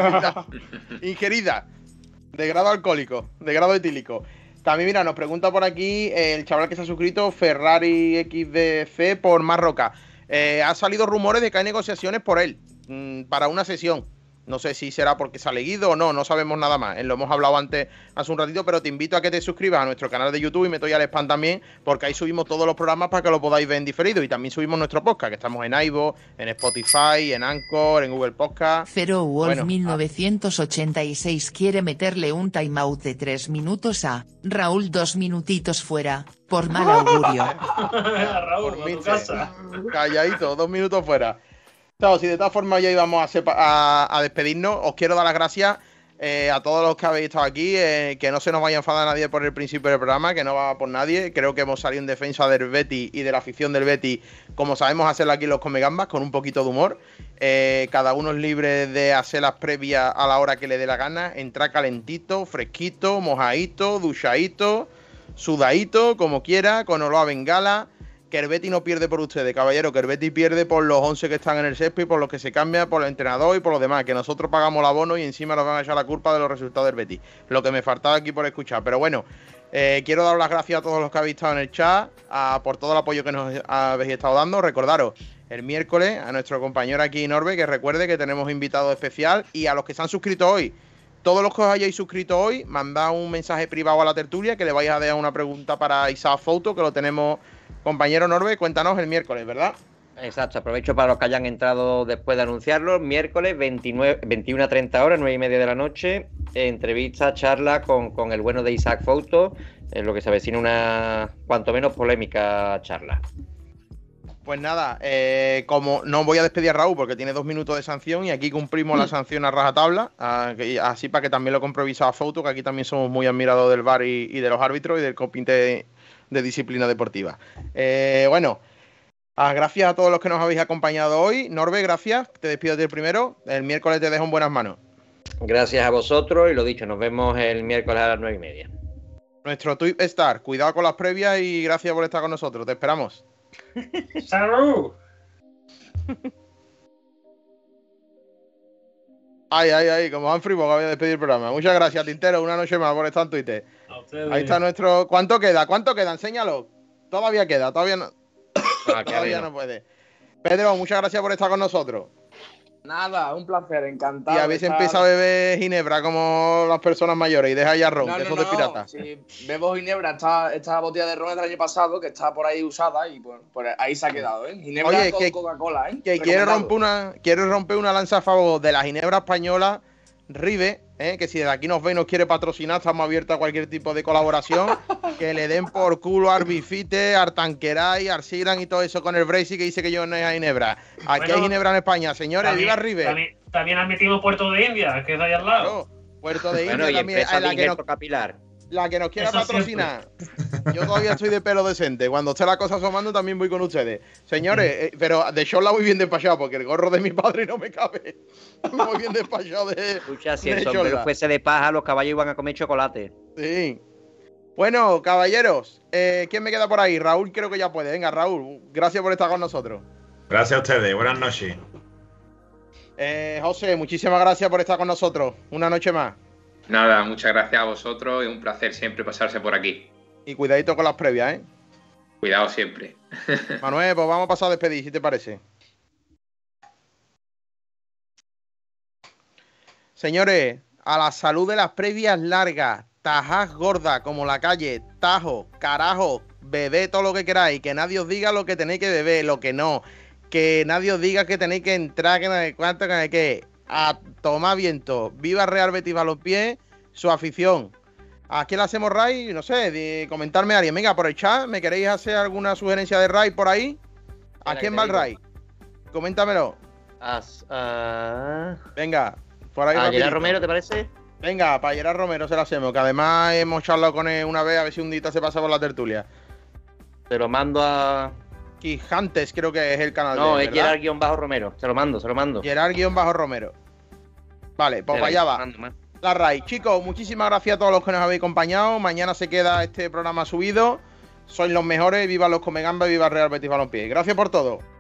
Ingerida. De grado alcohólico, de grado etílico. También, mira, nos pregunta por aquí el chaval que se ha suscrito, Ferrari XDC por Marroca. Ha salido rumores de que hay negociaciones por él para una sesión. No sé si será porque se ha leído o no sabemos nada más. Lo hemos hablado antes, hace un ratito, pero te invito a que te suscribas a nuestro canal de YouTube y me doy al spam también, porque ahí subimos todos los programas para que lo podáis ver en diferido. Y también subimos nuestro podcast, que estamos en iVoox, en Spotify, en Anchor, en Google Podcast. Zero Wolf 1986 quiere meterle un timeout de 3 minutos a Raúl, 2 minutitos fuera, por mal augurio. Raúl, a tu casa. Calladito, 2 minutos fuera. Claro, si de todas formas ya íbamos a despedirnos, os quiero dar las gracias a todos los que habéis estado aquí, que no se nos vaya a enfadar nadie por el principio del programa, que no va por nadie. Creo que hemos salido en defensa del Betis y de la afición del Betis, como sabemos hacerlo aquí los Come Gambas, con un poquito de humor. Cada uno es libre de hacer las previas a la hora que le dé la gana, entrar calentito, fresquito, mojadito, duchadito, sudadito, como quiera, con olor a bengala. Que el Betis no pierde por ustedes, caballero, que el Betis pierde por los 11 que están en el césped, por los que se cambian, por el entrenador y por los demás, que nosotros pagamos el abono y encima nos van a echar la culpa de los resultados del Betis. Lo que me faltaba aquí por escuchar. Pero bueno, quiero dar las gracias a todos los que habéis estado en el chat, por todo el apoyo que nos habéis estado dando. Recordaros, el miércoles a nuestro compañero aquí Norbe, que recuerde que tenemos invitado especial, y a los que se han suscrito hoy. Todos los que os hayáis suscrito hoy, mandad un mensaje privado a la tertulia, que le vais a dejar una pregunta para Isaac Fouto, que lo tenemos. Compañero Norbe, cuéntanos el miércoles, ¿verdad? Exacto, aprovecho para los que hayan entrado después de anunciarlo. Miércoles 21:30 horas, 9:30 de la noche. Entrevista, charla con el bueno de Isaac Fouto, lo que se avecina una cuanto menos polémica charla. Pues nada, como no voy a despedir a Raúl porque tiene 2 minutos de sanción y aquí cumplimos la sanción a rajatabla, así para que también lo compruebe Isaac Fouto, que aquí también somos muy admirados del VAR y de los árbitros y del comité de disciplina deportiva. Bueno, gracias a todos los que nos habéis acompañado hoy. Norbe, gracias, te despido del primero. El miércoles te dejo en buenas manos. Gracias a vosotros y lo dicho, nos vemos el miércoles a las 9:30. Nuestro tweet Star, cuidado con las previas y gracias por estar con nosotros, te esperamos. ¡Salud! Ay, como Humphrey Bogart voy a despedir el programa. Muchas gracias, Tintero, una noche más por estar en Twitter. Ahí está nuestro... ¿Cuánto queda? Enséñalo. Todavía queda, todavía no. Todavía no puede. Pedro, muchas gracias por estar con nosotros. Nada, un placer, encantado. Y habéis empezado a beber ginebra como las personas mayores y deja ya ron, que eso de pirata. Sí, bebo ginebra, esta botella de ron del año pasado, que está por ahí usada y pues ahí se ha quedado, ¿eh? Ginebra. Oye, con Coca-Cola, ¿eh? Que quiere romper una lanza a favor de la ginebra española, Ribe, que si desde aquí nos ve y nos quiere patrocinar, estamos abiertos a cualquier tipo de colaboración. Que le den por culo a Arbifite, Artanqueray, Arsiran y todo eso con el Bracy que dice que yo no es a ginebra. Aquí hay ginebra en España, señores, viva Ribe. También admitimos Puerto de India, que es ahí al lado. Claro, Puerto de India también. La que nos quiera patrocinar. Yo todavía estoy de pelo decente. Cuando esté la cosa asomando también voy con ustedes. Señores, pero de short la voy bien despachado porque el gorro de mi padre no me cabe. Me voy bien despachado de... Escucha, si el sombrero fuese de paja, los caballos iban a comer chocolate. Sí. Bueno, caballeros, ¿quién me queda por ahí? Raúl creo que ya puede. Venga, Raúl, gracias por estar con nosotros. Gracias a ustedes, buenas noches. José, muchísimas gracias por estar con nosotros. Una noche más. Nada, muchas gracias a vosotros y un placer siempre pasarse por aquí. Y cuidadito con las previas, ¿eh? Cuidado siempre. Manuel, pues vamos a pasar a despedir, si te parece. Señores, a la salud de las previas largas, tajás gordas como la calle, tajo, carajo, bebé todo lo que queráis, que nadie os diga lo que tenéis que beber, lo que no, que nadie os diga que tenéis que entrar, que no hay cuánto, que no hay que... A tomar viento. Viva Real Betis Balompié, su afición. ¿A quién le hacemos raid? No sé, comentarme a alguien. Venga, por el chat, ¿me queréis hacer alguna sugerencia de raid por ahí? ¿A quién va el raid? Coméntamelo. Venga, por ahí. ¿A Gerard Romero, te parece? Venga, para Gerard Romero se la hacemos, que además hemos charlado con él una vez, a ver si un día se pasa por la tertulia. Te lo mando a... Quijantes creo que es el canal no, de él, es Gerard-Romero. Se lo mando. Gerard-Romero. Vale, pues para allá va. La raid. Chicos, muchísimas gracias a todos los que nos habéis acompañado. Mañana se queda este programa subido. Sois los mejores. Viva los Comegamba y viva Real Betis Balompié. Gracias por todo.